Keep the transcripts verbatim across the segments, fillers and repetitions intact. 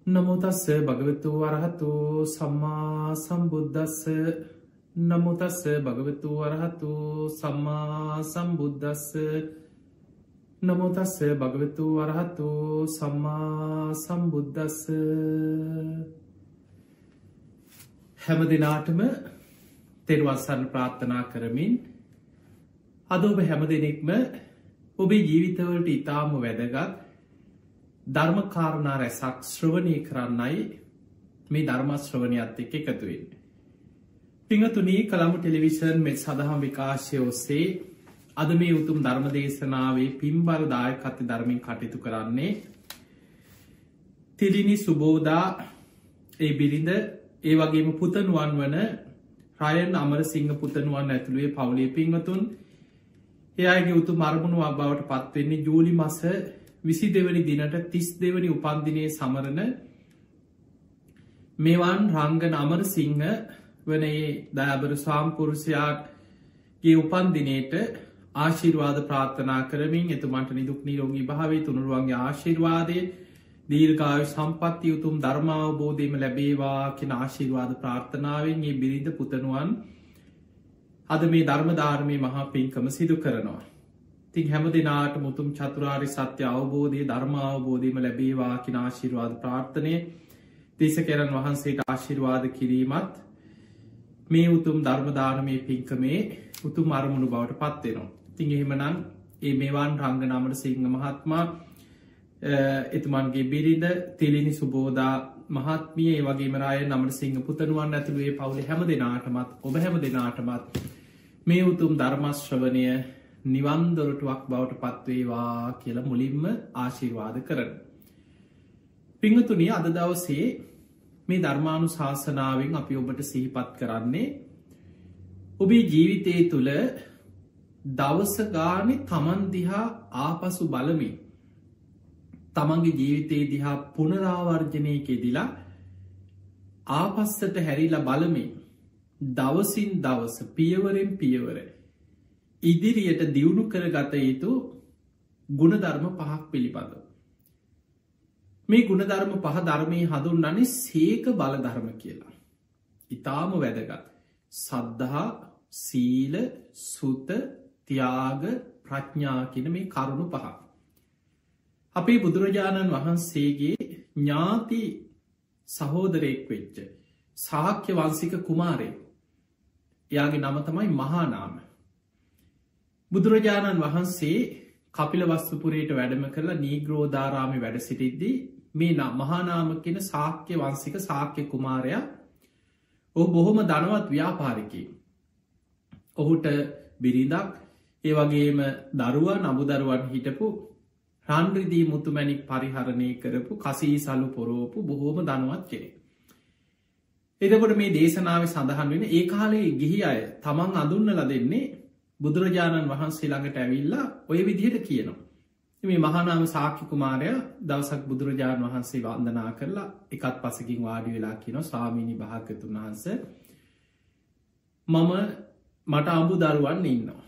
නමෝ තස්ස භගවතු වරහතු සම්මා සම්බුද්දස්ස නමෝ තස්ස භගවතු වරහතු සම්මා සම්බුද්දස්ස නමෝ තස්ස භගවතු වරහතු සම්මා සම්බුද්දස්ස හැම දිනාටම තෙරුවන් සරණ ප්‍රාර්ථනා කරමින් අද ඔබ හැම දෙනෙක්ම ඔබේ ජීවිතවලට ඉතාම වැදගත් ධර්ම කාරණා රැසක් ශ්‍රවණය කරන්නයි මේ ධර්ම ශ්‍රවණයත් එක්ක එකතු වෙන්නේ. පින්වතුනි, කලඹු ටෙලිවිෂන් මෙත් සදහම් විකාශය ඔස්සේ අද මේ උතුම් ධර්ම දේශනාවේ පින්බර දායකත්ව ධර්මයෙන් කටයුතු කරන්නේ තිලිනි සුබෝදා ඒ බිරිඳ ඒ වගේම පුතණුවන් වන රයන් අමරසිංහ පුතණුවන් ඇතුළුවේ පවුලේ පින්වතුන්. ඒ අයගේ උතුම් අරමුණක් බවට පත් වෙන්නේ ජූලි මාස විසි දෙවැනි දිනට තිස් දෙවැනි උපන්දිනයේ සමරන මෙවන් රංගන අමරසිංහ වනේ දයාබර ස්වාම්පුරුෂයාගේ උපන්දිනයට ආශිර්වාද ප්‍රාර්ථනා කරමින් එතුමන්ට නිදුක් නිරෝගී භාවයේ තුනුරුවන්ගේ ආශිර්වාදය දීර්ඝායු සම්පන්නිය උතුම් ධර්මාවබෝධයම ලැබේවා කියන ආශිර්වාද ප්‍රාර්ථනාවෙන් මේ බිරිඳ පුතණුවන් අද මේ ධර්ම දානමේ මහා පින්කම සිදු කරනවා. ඉතින් හැම දිනාටම උතුම් චතුරාර්ය සත්‍ය අවබෝධය ධර්මාවබෝධයම ලැබේවා කියන ආශිර්වාද ප්‍රාර්ථනය දේශකයන්න් වහන්සේට ආශිර්වාද කිරීමත් මේ උතුම් ධර්ම දානමේ පින්කමේ උතුම් අරමුණු බවට පත් වෙනවා. ඉතින් එහෙමනම් මේ මේවන් රංගන අමරසිංහ මහත්මයා එතුමන්ගේ බිරිඳ තිලිනි සුබෝදා මහත්මිය ඒ වගේම රායන් අමරසිංහ පුතණුවන් ඇතුළු ඒ පවුලේ හැම දෙනාටමත් ඔබ හැම දෙනාටමත් මේ උතුම් ධර්ම ශ්‍රවණය නිවන් දොරටුවක් බවට පත්වේවා කියලා මුලින්ම ආශිර්වාද කරන. පින්වතුනි, අද දවසේ මේ ධර්මානුශාසනාවෙන් අපි ඔබට සිහිපත් කරන්නේ ඔබේ ජීවිතය තුළ දවස ගානේ තමන් දිහා ආපසු බලමින් තමන්ගේ ජීවිතයේ දිහා පුනරාවර්ජනයකෙදිලා ආපස්සට හැරිලා බලමින් දවසින් දවස පියවරෙන් පියවර ඉදිරියට දියුණු කරගත යුතු ගුණධර්ම පහක් පිළිබඳව. මේ ගුණධර්ම පහ ධර්මයේ හඳුන්වන්නේ සීක බල ධර්ම කියලා. ඊටාම වැදගත්. සද්ධා, සීල, සුත, ත්‍යාග, ප්‍රඥා කියන මේ කරුණු පහ. අපේ බුදුරජාණන් වහන්සේගේ ඥාති සහෝදරයෙක් වෙච්ච ශාක්‍ය වංශික කුමාරයෙක්. එයාගේ නම තමයි මහානාම. බුදුරජාණන් වහන්සේ කපිලවස්තුපුරයට වැඩම කරලා නීග්‍රෝධාරාමේ වැඩ සිටිද්දී මේ මහානාම කියන ශාක්‍ය වංශික ශාක්‍ය කුමාරයා ඔහු බොහොම ධනවත් ව්‍යාපාරිකයෙක්. ඔහුට බිරිඳක් ඒ වගේම දරුවා නබුදරුවන් හිටපු රන් රිදී මුතුමැණික් පරිහරණය කරපු කසීසලු පොරෝපු බොහෝම ධනවත් කෙනෙක්. එතකොට මේ දේශනාවේ සඳහන් වෙන ඒ කාලේ ගිහි අය තමන් අඳුන්නලා දෙන්නේ බුදුරජාණන් වහන්සේ ළඟට ඇවිල්ලා ඔය විදිහට කියනවා. මේ මහානාම ශාක්‍ය කුමාරයා දවසක් බුදුරජාණන් වහන්සේ වන්දනා කරලා එකත් පසකින් වාඩි වෙලා කියනවා, ස්වාමීනි භාග්‍යවතුන් වහන්සේ, මම මට අඹු දරුවන් ඉන්නවා.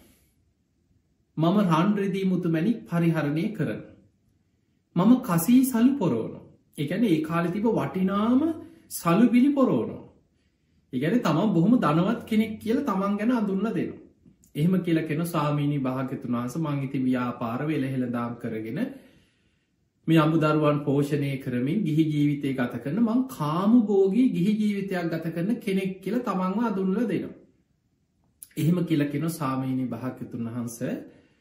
මම රන් රිදී මුතුමැණික් පරිහරණය කරන. මම කසී සලු පොරෝනෝ. ඒ කියන්නේ ඒ කාලේ තිබ්බ වටිනාම සලු බිලි පොරෝනෝ. ඒ කියන්නේ තමන් බොහොම ධනවත් කෙනෙක් කියලා තමන් ගැන අඳුන්ලා දෙනවා. එහෙම කියලා කියන ස්වාමීනි භාග්‍යවතුන් වහන්සේ, මං ඉතින් ව්‍යාපාර වෙලහෙළදාම් කරගෙන මේ අමුදරුවන් පෝෂණය කරමින් ගිහි ජීවිතය ගත කරන මං කාමභෝගී ගිහි ජීවිතයක් ගත කරන කෙනෙක් කියලා තමන්ව අඳුන්ලා දෙනවා. එහෙම කියලා කියන ස්වාමීනි භාග්‍යවතුන් වහන්සේ,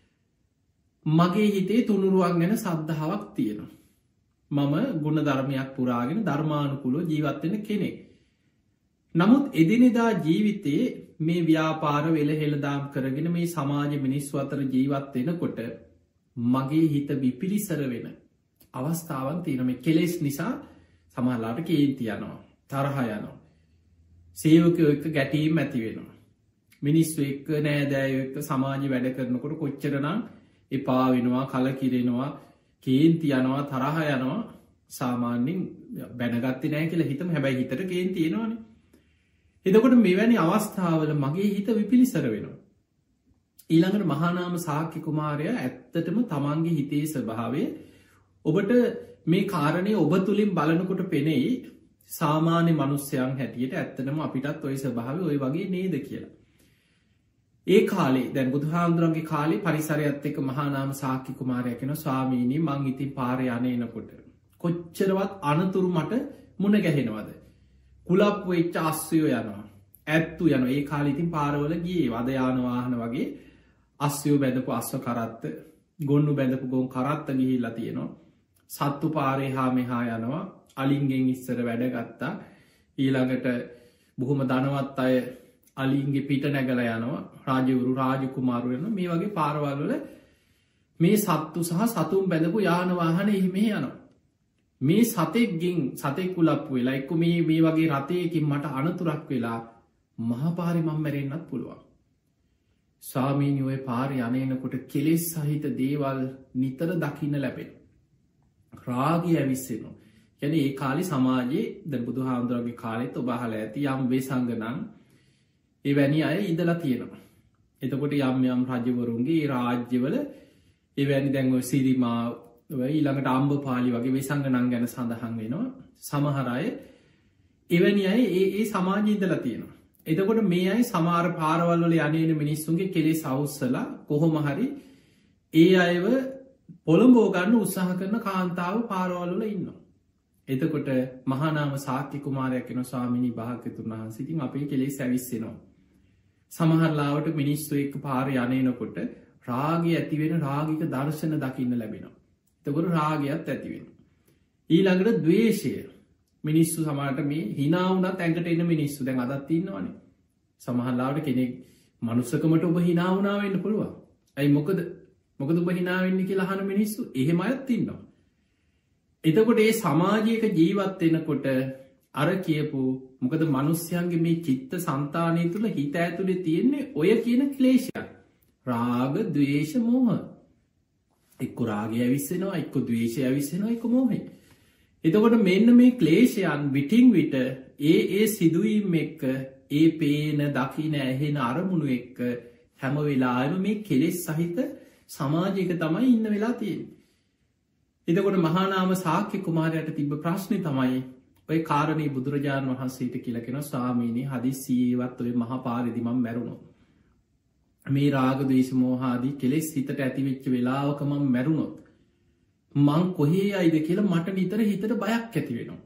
මගේ හිතේ තුනුරුවන් ගැන සද්ධාාවක් තියෙනවා. මම ගුණ ධර්මයක් පුරාගෙන ධර්මානුකූලව ජීවත් වෙන කෙනෙක්. නමුත් එදිනෙදා ජීවිතයේ මේ ව්‍යාපාර වෙලහෙළදාම් කරගෙන මේ සමාජ මිනිස්සු අතර ජීවත් වෙනකොට මගේ හිත විපිලිසර වෙන අවස්ථාවන් තියෙනවා. මේ කෙලෙස් නිසා සමහරලාට කේන්ති යනවා, තරහ යනවා, සේවකයෝ එක්ක ගැටීම් ඇති වෙනවා, මිනිස්සු එක්ක නෑදෑයෝ එක්ක සමාජෙ වැඩ කරනකොට කොච්චරනම් එපා වෙනවා, කලකිරෙනවා, කේන්ති යනවා, තරහ යනවා. සාමාන්‍යයෙන් බැනගත්තේ නෑ කියලා හිතමු. හැබැයි හිතට කේන්ති එනවනේ. එතකොට මෙවැනි අවස්ථාවල මගේ හිත විපිලිසර වෙනවා. ඊළඟට මහානාම ශාක්‍ය කුමාරයා ඇත්තටම තමන්ගේ හිතේ ස්වභාවය ඔබට මේ කාරණය ඔබ තුළින් බලනකොට පෙනෙයි සාමාන්‍ය මනුස්්‍යයන් හැටියට ඇත්තනම අපිටත් ඔය ස්වභාව ඔය වගේ නේද කියලා. ඒ කාලේ දැන් බුදු හාමුදුරන්ගේ කාලේ පරිසරයත් එක්ක මහානාම සාක්‍ය කුමාරය කෙන ස්වාමීනී මං ඉතින් පාර යනයනකොට. කොච්චරවත් අනතුරු මට මුණ ගැහෙනවද. කුලප් වෙච්ච අස්වයෝ යනවා. ඇත්තු යන ඒ කාලිතින් පාරවල ගිය වදයානවාහන වගේ අස්යෝ බැඳපු අස්ව කරත්ත ගොන්නු බැඳපු ගොන් කරත්ත ගිහිල්ලා තියෙනවා. සත්තු පාරේ හා මෙහා යනවා අලින්ගෙන් ඉස්සර වැඩගත්තා ඊළඟට බොහොම දනවත් අය අලින්ගේ පිට නැගල යනවා රාජවරු රාජකුමාරු යන මේ වගේ පාරවල්වල මේ සත්තු සහ සතුම් බැඳපු යානවාහන එහිමේ යනවා. මේ සතෙක්ගෙන් සතෙකුලප්පු වෙලා එක්ක මේ මේ වගේ රතයකින් මට අනතුරක් වෙලා මහපාරි මං මැරෙන්න්නත් පුළුවන්. ස්වාමීනි ඔය පාරි අනයනකොට කෙලෙස් සහිත දේවල් නිතර දකින්න ලැබෙන. රාගය ඇවිස්සෙනවා. යැන ඒ කාලි සමාජයේ ද බුදු හාමුදුරගේ කාලෙත් ඔබහල ඇති යම් වේ සංගනං ඒ වැනි අය ඉදලා තියෙනවා. එතකොට යම් යම් රජවරුන්ගේ රාජ්‍යවල එවැනි දැන්ව සිරිමා ඊළඟට අම්බ පාලි වගේ වෙසංගනං ගැන සඳහන් වෙනවා. සමහරය එවැනි අය ඒ ඒ සමාජ ඉදලා තියෙනවා. එතකොට මේ අයි සමාර පාරවල්වල යනන මිනිස්සුන්ගේ කෙලෙ සවස්සලා කොහොම හරි ඒ අයව පොළඹෝගන්න උත්සාහ කරන කාන්තාව පාරවල්වල ඉන්නවා. එතකොට මහනාම සාක්‍ය කුමාරයක් කෙන ස්වාමිනි භාග්‍යතුන් වහන්සිතින් අපේ කෙලෙ සැවිස්සෙනවා. සමහරලාවට මිනිස්සු එක් පාර යනයනකොට රාගය ඇතිවෙන රාගික දර්ශන දකින්න ලැබෙනවා. එතකොට රාගයක් ඇතිවෙන. ඊළඟට දවේශය මිනිස්සු සමට මේ හිනාවනත් ඇඟට එන්න මිනිස්සු දැන් අදත් ඉන්නවානේ. සමහල්ලාවට කෙනෙක් මනුස්සකමට ඔබ හිනාවනාවන්න පුළුවන්. ඇයි මොකද මොකද ඔබ හිනාවෙන්න කියලා අහන මිනිස්සු එහෙම අයත් ඉන්නවා. එතකොට ඒ සමාජයක ජීවත්වෙනකොට අර කියපු මොකද මනුස්්‍යයන්ගේ මේ චිත්ත සන්තානය තුළ හිත ඇතුළේ තියෙන්නේ ඔය කියන ක්ලේෂයක්. රාග දවේශ මෝහ එක්ක රාගය ඇවිස්සෙනවා එක්ක දවේශය ඇවිස්සෙනවා එක මෝහේ. එතකොට මෙන්න මේ ක්ලේෂයන් විටිං විට ඒ ඒ සිදුවීම් එක්ක ඒ පේන දකින ඇහෙන අරමුණු එක්ක හැම වෙලාම මේ කෙලෙස් සහිත සමාජයක තමයි ඉන්න වෙලා තියෙන. එතකොට මහානාම සාක්‍ය කුමාරයට තිබ ප්‍රශ්නය තමයි ඔය කාරණී බුදුරජාණන් වහන්සේට කියලකෙන ස්වාමීනී හදි සීවත් ඔය මහා පාරිදිමම් මැරුණු. මේ රාගදේශ මෝහාදී කෙලෙස් හිතට ඇතිවෙච්ච වෙලාවකමම් මැරුණොත්. මං කොහේ අයිද කියලා මට නිතර හිතට බයක් ඇති වෙනවා.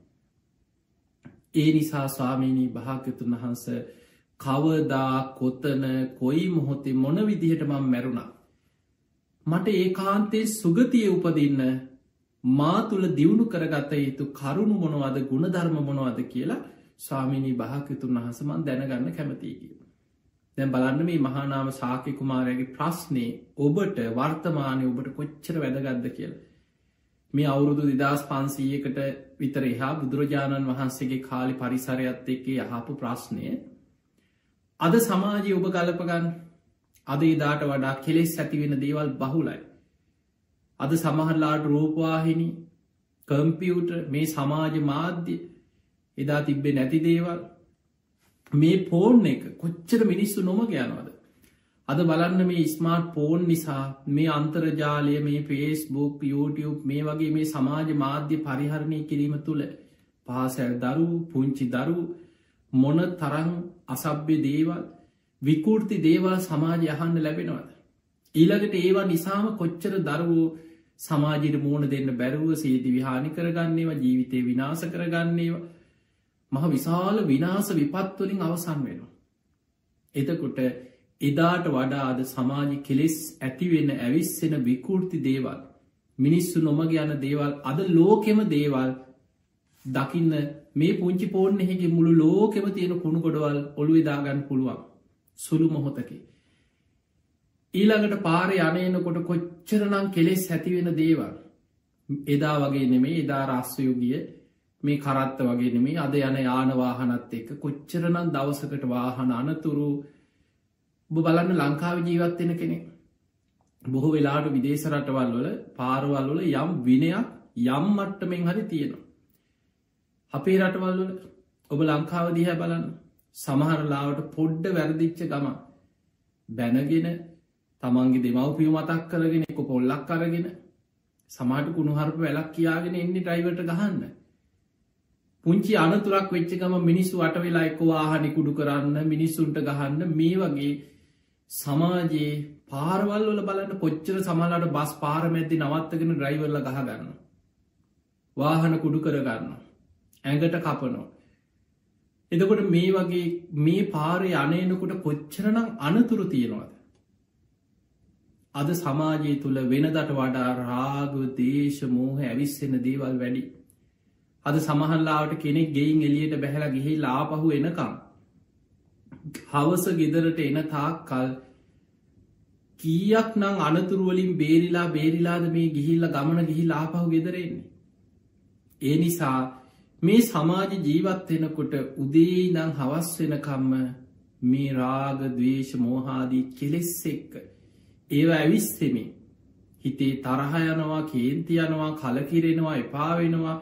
ඒ නිසා ස්වාමීනී භාග්‍යතුන් වහන්ස කවදා කොතන කොයි මොහොතේ මොන විදිහට මං මැරුණා. මට ඒ කාන්තේ සුගතිය උපදින්න මා තුළ දියුණු කරගත යුතු කරුණු මොනවද ගුණධර්ම මොනවද කියලා ස්වාමිනී භාග්‍යතුන් වහසමන් දැනගන්න කැමතියි කිය. දැන් බලන්න මේ මහානාම සාක්‍ය කුමාරයාගේ ප්‍රශ්නය ඔබට වර්තමානය ඔබට කොච්චර වැදගත්ද කියලා. මේ අවුරුදු දෙදස් පන්සීයකට විතර එහා බුදුරජාණන් වහන්සේගේ කාලි පරිසරයත් එක්කේ යහපු ප්‍රශ්නය අද සමාජය ඔබ ගලපගන්න අද ඉදාට වඩා කෙලෙස් ඇතිවෙන දේවල් බහුලයි. අද සමහරලාට රූපවාහිනි කම්පියුටර් මේ සමාජ මාධ්‍ය එදා තිබ්බේ නැති දේවල් මේ ෆෝන් එක කොච්චර මිනිස්සු නොම යනවද. අද බලන්න මේ ස්මාර්ට් ෆෝන් නිසා මේ අන්තර්ජාලය මේ ෆේස්බුක් YouTube මේ වගේ මේ සමාජ මාධ්‍ය පරිහරණය කිරීම තුළ පාසැල් දරු පුංචි දරු මොන තරං අසභ්‍ය දේවල් විකෘති දේවල් සමාජය අහන්න ලැබෙනවද. ඊළඟට ඒවා නිසාම කොච්චර දරුවෝ සමාජයට මූුණ දෙන්න බැරුව සේති විහානි කරගන්නේවා ජීවිතය විනාස කරගන්නේවා මහ විශාල විනාස විපත්වලින් අවසන් වෙනවා. එතකොට එදාට වඩාද සමාජි කෙලෙස් ඇතිවෙන ඇවිස්සෙන විකෘති දේවල් මිනිස්සු නොමග යන දේවල් අද ලෝකෙම දේවල් දකින්න මේ පුංචි පෝර්ණ එහෙගේ මුළු ලෝකෙම තියෙන කුණු ගොඩවල් ඔළුවෙදාගන්න පුළුවන් සුළු මොහොතකි. ඊළඟට පාර යනයනකොට කොච්චරනම් කෙලෙස් ඇතිවෙන දේවල් එදා වගේ නෙමේ එදා රස්සයෝගිය මේ කරත්ත වගේ නෙමේ අද යන යානවාහනත් එක්ක කොච්චරනම් දවසකට වාහන අනතුරු බලන්න ලංකාව ජීවත්වෙන කෙනෙ බොහෝ වෙලාට විදේශ රටවල් වල පාරවල් වල යම් විනයක් යම් මට්ටමෙන් හරි තියෙනවා. අපේ රටවල් වල ඔබ ලංකාව දිහැ බලන්න සමහරලාවට පොඩ්ඩ වැරදිච්ච ගම බැනගෙන තමන්ගේ දෙමවපිය මතක් කරගෙන එක පොල්ලක් කරගෙන සමාට කුණුහරප වැලක් කියාගෙන එන්නේ ඩ්‍රයිවර්ට ගහන්න. පුංචි අනතුරක් වෙච්ච ගම මිනිස්සු අට වෙලා එක්ක වාහන කුඩු කරන්න මිනිස්සුන්ට ගහන්න මේ වගේ සමාජයේ පාරවල් වල බලන්න කොච්චර සමහරලාට බස් පාර මැද්දේ නවත්තගෙන ඩ්‍රයිවර්ලා ගහ ගන්නවා. වාහන කුඩු කර ගන්නවා. ඇඟට කපනවා. එතකොට මේ වගේ මේ පාරේ අනේනකොට කොච්චරනම් අනතුරු තියෙනවද? අද සමාජය තුළ වෙනදට වඩා රාග, දේශ, මෝහ ඇවිස්සෙන දේවල් වැඩි. අද සමහරලාවට කෙනෙක් ගෙයින් එළියට බැහැලා ගිහිල්ලා ආපහු එනකම් හවස ගෙදරට එන තාක්කල් කීයක් නම් අනතුරු වලින් බේරිලා බේරිලාද මේ ගිහිල්ලා ගමන ගිහිල්ලා ආපහු ගෙදර එන්නේ. ඒ නිසා මේ සමාජ ජීවත් වෙනකොට උදේ ඉඳන් හවස් වෙනකම්ම මේ රාග, ද්වේෂ, මෝහ ආදී කෙලෙස් එක්ක ඒවා ඇවිස්සෙමින් හිතේ තරහ යනවා, කේන්ති යනවා, කලකිරෙනවා, එපා වෙනවා.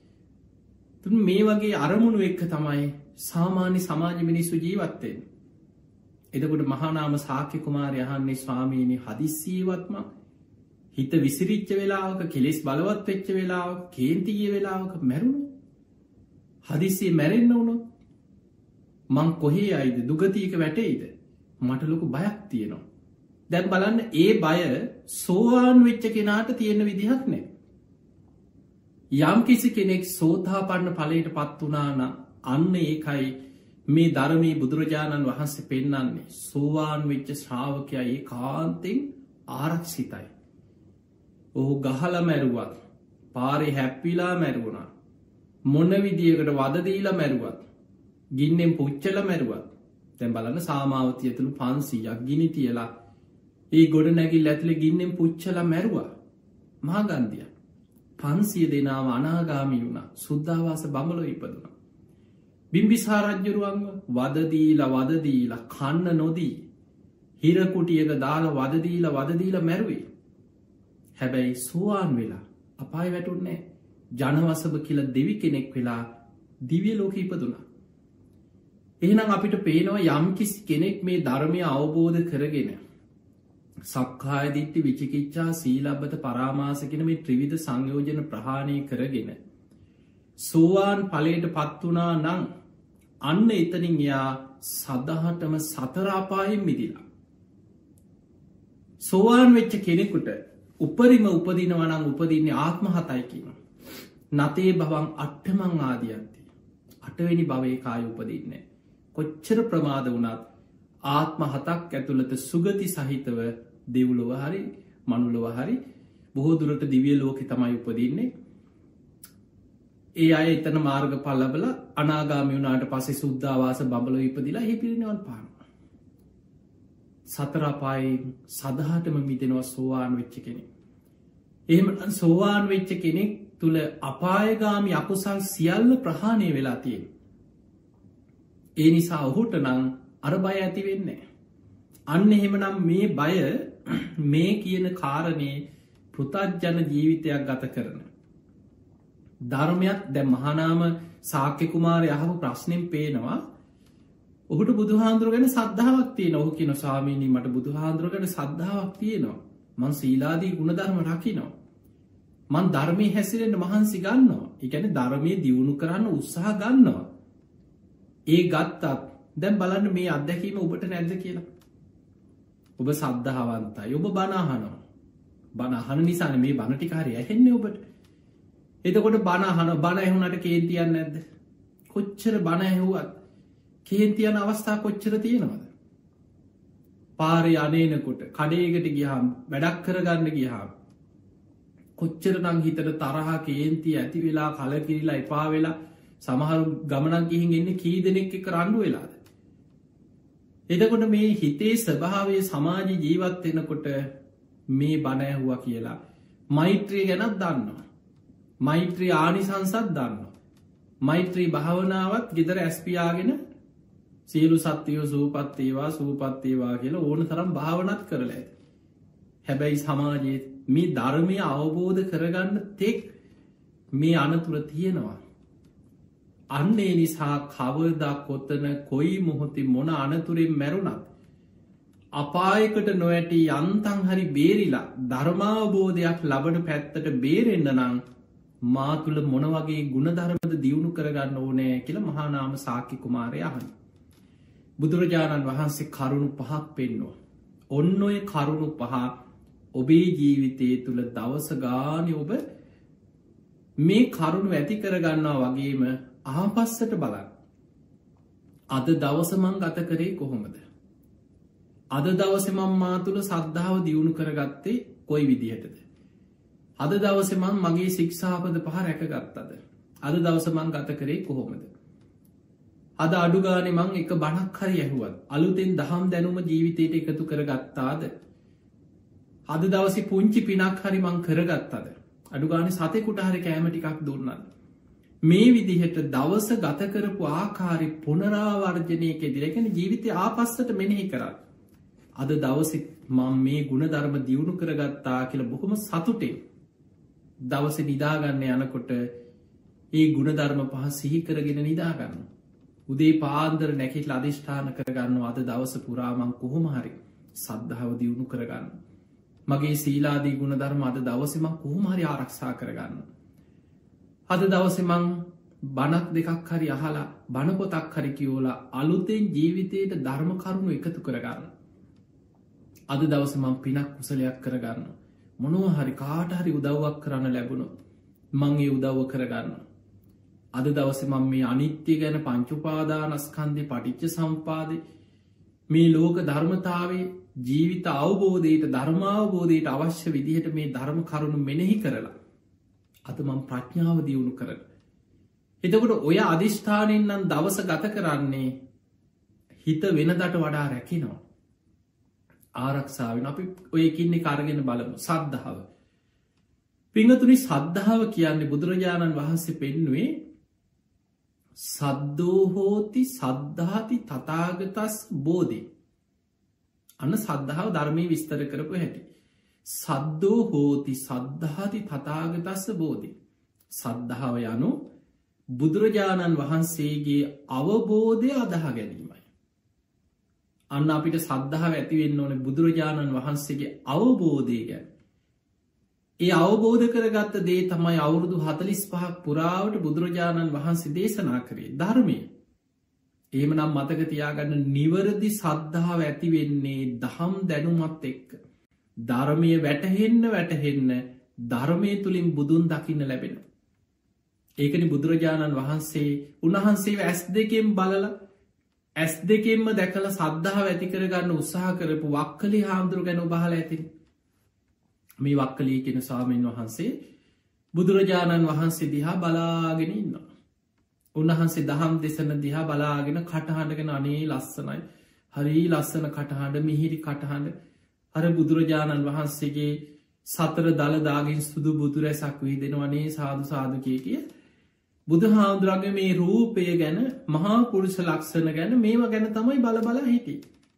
මේ වගේ අරමුණු එක්ක තමයි සාමාන්‍ය සමාජ මිනිස්සු ජීවත් වෙන්නේ. එතකොට මහානාම ශාක්‍ය කුමාරයා අහන්නේ ස්වාමීනි හදිස්සියවත්ම හිත විසිරිච්ච වෙලාවක, කෙලෙස් බලවත් වෙච්ච වෙලාවක, කේන්ති ගිය වෙලාවක මැරුණොත්, හදිස්සියේ මැරෙන්න වුණොත් මං කොහේ යයිද? දුගතියක වැටෙයිද? මට ලොකු බයක් තියෙනවා. දැන් බලන්න ඒ බය සෝවාන් වෙච්ච කෙනාට තියෙන විදිහක් නෑ. යම් කිසි කෙනෙක් සෝතාපන්න ඵලයට පත් වුණා නම් අන්න ඒකයි මේ ධර්මයේ බුදුරජාණන් වහන්සේ පෙන්වන්නේ. සෝවාන් වෙච්ච ශ්‍රාවකයා ඒකාන්තෙන් ආරක්ෂිතයි. ඔහු ගහලා මැරුවත්, පාරේ හැප්පිලා මැරුණා, මොන විදියකට වද දීලා මැරුවත්, ගින්නෙන් පුච්චලා මැරුවත්, දැන් බලන්න සාමාවතිය ඇතුළු පන්සීයක් ගිනි තියලා ඒ ගොඩනැගිල්ල ඇතුලේ ගින්නෙන් පුච්චලා මැරුවා. මහගන්ධිය පන්සිය දෙනාව අනාගාමී වුණා. සුද්ධාවාස බඹලොව ඉපදුණා. බිම්බිසාර රජුරුවන්ව වද දීලා වද දීලා කන්න නොදී හිර කුටියක දාලා වද දීලා වද දීලා මැරුවේ. හැබැයි සෝවාන් වෙලා අපාය වැටුන්නේ නැහැ. ජනවසබ කියලා දෙවි කෙනෙක් වෙලා දිව්‍ය ලෝකෙ ඉපදුණා. එහෙනම් අපිට පේනවා යම්කිසි කෙනෙක් මේ ධර්මය අවබෝධ කරගෙන සක්කාය දිට්ඨි, විචිකිච්ඡා, සීලබ්බත පරාමාස කියන මේ ත්‍රිවිධ සංයෝජන ප්‍රහාණය කරගෙන සෝවාන් ඵලයට පත් වුණා නම් අන්න එතනින් යා සදහටම සතර අපායෙන් මිදිලා. සෝවාන් වෙච්ච කෙනෙකුට උපරිම උපදිනවා නම් උපදින්නේ ආත්ම හතයි කියනවා. නතේ භවං අට්ඨමං ආදියන්ති. අටවෙනි භවයේ කාය උපදින්නේ. කොච්චර ප්‍රමාද වුණත් ආත්ම හතක් ඇතුළත සුගති සහිතව දෙව්ලොව හරි මනුලොව හරි බොහෝ දුරට දිව්‍ය ලෝකෙ තමයි උපදින්නේ. ඒ අය එතන මාර්ගඵල ලැබලා අනාගාමී වුණාට පස්සේ සුද්ධාවාස බඹලොව ඉපදිලා එහි පිරිනිවන් පානවා. සතර අපායෙන් සදහටම මිදෙනවා සෝවාන් වෙච්ච කෙනෙක්. එහෙම සෝවාන් වෙච්ච කෙනෙක් තුල අපායගාමී අකුසල් සියල්ල ප්‍රහාණය වෙලා තියෙනවා. ඒ නිසා ඔහුට නම් අර බය ඇති වෙන්නේ නැහැ. අන්න එහෙමනම් මේ බය මේ කියන කාරණේ පෘථග්ජන ජීවිතයක් ගත කරන ධර්මයක්. දැන් මහානාම ශාක්‍ය කුමාරයා අහපු ප්‍රශ්නෙන් පේනවා ඔහුට බුදුහාඳුර ගැන සද්ධාාවක් තියෙනවා. ඔහු කියන ස්වාමීනි මට බුදුහාඳුර ගැන සද්ධාාවක් තියෙනවා. මං සීලාදී ගුණධර්ම රකින්නවා. මං ධර්මයේ හැසිරෙන්න මහන්සි ගන්නවා. ඒ කියන්නේ ධර්මයේ දියුණු කරන්න උත්සාහ ගන්නවා. ඒ ගත්තත් දැන් බලන්න මේ අත්දැකීම ඔබට නැද්ද කියලා. ඔබ සද්ධාවන්තයි. ඔබ බණ අහනවා. බණ අහන නිසානේ මේ බණ ටික හරිය ඇහෙන්නේ ඔබට. එතකොට බණ අහන බණ ඇහුණාට කේන්ති යන්නේ නැද්ද? කොච්චර බණ ඇහුවත් කේන්ති යන අවස්ථා කොච්චර තියෙනවද? පාරේ අනේනකොට, කඩේකට ගියාම, වැඩක් කරගන්න ගියාම කොච්චරනම් හිතට තරහ, කේන්ති ඇති වෙලා, කලකිරිලා, එපා වෙලා සමහර ගමනක් ගිහින් එන්නේ කී දෙනෙක් එක්ක රණ්ඩු වෙලාද? එතකොට මේ හිතේ ස්වභාවයේ සමාජ ජීවත් වෙනකොට මේ බණ ඇහුවා කියලා මෛත්‍රිය ගැනත් දන්නවා. මෛත්‍රී ආනිසංසත් දන්නවා. මෛත්‍රී භාවනාවත් ගෙදර ඇස්පියාගෙන සියලු සත්වයෝ සූපත් වේවා සූපත් වේවා කියලා ඕන තරම් භාවනාත් කරලා ඇති. හැබැයි සමාජයේ මේ ධර්මය අවබෝධ කරගන්න තෙක් මේ අනතුර තියෙනවා. අන්න ඒ නිසා කවදා කොතන කොයි මොහොතේ මොන අනතුරෙන් මැරුණත් අපායකට නොඇටි යන්තන් හරි බේරිලා ධර්මාවබෝධයක් ලබන පැත්තට බේරෙන්න්න නං මා තුළ මොනවගේ ගුණධර්මද දියුණු කරගන්න ඕනෑ කියල මහානාම සාක්‍ය කුමාරය අහන. බුදුරජාණන් වහන්සේ කරුණු පහක් පෙන්නවා. ඔන්න ඔය කරුණු පහ ඔබේ ජීවිතය තුළ දවස ගානය ඔබ මේ කරුණු ඇති කරගන්නවා වගේම ආපස්සට බලන්න. අද දවසමං ගත කරේ කොහොමද. අද දවසමම් මා තුළ සද්ධාව දියුණු කරගත්තේ කොයි විදිහටද. අද දවසමන් මගේ ශික්ෂාපද පහ රැකගත්තද. අද දවසමං ගත කරේ කොහොමද. අද අඩුගානෙ මං එක බණක් හරි ඇහුවත් අලුතෙන් දහම් දැනුම ජීවිතයට එකතු කරගත්තාද. අද දවසි පුංචි පිනක් හරි මං කරගත්තද. අඩුගානි සතෙකුට හරි කෑමටිකක් දුන්නද. මේ විදිහට දවස ගත කරපු ආකාරි පුනරාවර්ජනයක දිරකෙන ජීවිතය ආපස්සට මෙනෙහි කරන්න. අද දවසි මං මේ ගුණ ධර්ම දියුණු කරගත්තා කියල බොහොම සතුටෙන් දවස නිදාගන්න යනකොට ඒ ගුණ ධර්ම පහ සිහි කරගෙන නිදාගන්න. උදේ පාන්දර නැකිට අධිෂ්ඨාන කරගන්න අද දවස පුරාමං කොහොම හරි සද්ධාව දියුණු කරගන්න. මගේ සීලාදී ගුණ ධර්ම අද දවසම කොහොමහරි ආරක්ෂා කරගන්න. අද දවසමං බණක් දෙකක් හරි අහලා බණපොතක් හරි කියෝලා අලුතෙන් ජීවිතයට ධර්ම කරුණු එකතු කරගන්න. අද දවසමං පිනක් කුසලයක් කරගන්න. මොනව හරි කාට හරි උදව්වක් කරන්න ලැබුණු මංගේ උදව්ව කරගන්න. අද දවස මං මේ අනිත්‍ය ගැන පංචුපාදානස්කන්දය පටිච්ච සම්පාද මේ ලෝක ධර්මතාවේ ජීවිත අවබෝධයට ධර්මාවබෝධයට අවශ්‍ය විදිහට මේ ධර්ම කරුණු මෙනෙහි කරලා අද මං ප්‍රඥාව දියුණු කරන. එතකොට ඔය අධිෂ්ඨානෙන් නම් දවස ගත කරන්නේ හිත වෙනදට වඩා රැකිනවා. ආරක්ෂාවෙන් අපි ඔයකින්නේ කරගෙන බලමු සද්ධාව. පිංහතුනි සද්ධාව කියන්නේ බුදුරජාණන් වහන්සේ පෙන්නුවේ සද්දෝහෝති සද්ධාති තතාගතස් බෝධි. අන්න සද්ධාව ධර්මය විස්තර කරපු හැටි. සද්දෝ හෝති සද්ධාති තතාගතස්ස බෝධි. සද්ධාව යනු බුදුරජාණන් වහන්සේගේ අවබෝධය අදහා ගැනීමයි. අන්න අපිට සද්ධාව ඇතිවෙන්න ඕන බුදුරජාණන් වහන්සේගේ අවබෝධය ගැන. ඒ අවබෝධ කරගත්ත දේ තමයි අවුරුදු හතලිස් පහක් පුරාවට බුදුරජාණන් වහන්සේ දේශනා කරේ ධර්මය. එහෙම නම් මතක තියාගන්න නිවරදි සද්ධාව ඇතිවෙන්නේ දහම් දැනුමත් එක්ක. ධර්මය වැටහෙන්න වැටහෙන්න ධර්මය තුළින් බුදුන් දකින්න ලැබෙන. ඒකනි බුදුරජාණන් වහන්සේ උන්වහන්සේ ඇස් දෙකෙන් බලල ඇස් දෙකෙන්ම දැකල සද්ධාව ඇති කරගන්න උත්සාහ කරපු වක්කලි හාමුදුරු ගැන බහල ඇතින්. මේ වක්කලී කෙන ස්වාමීන් වහන්සේ බුදුරජාණන් වහන්සේ දිහා බලාගෙන ඉන්න. උන්වහන්සේ දහම් දෙසන දිහා බලාගෙන කටහඬගෙන අනේ ලස්සනයි හරි ලස්සන කටහඬ මිහිරි කටහඬ අර බුදුරජාණන් වහන්සේගේ සතර දළදාගින් සුදු බුදුරැසක් වී දෙනවනේ සාදු සාධකය කිය. බුදු හාමුදුරගේ මේ රූපය ගැන මහා පුරුෂ ලක්ෂණ ගැන මේම ගැන තමයි බල බලා හිටි.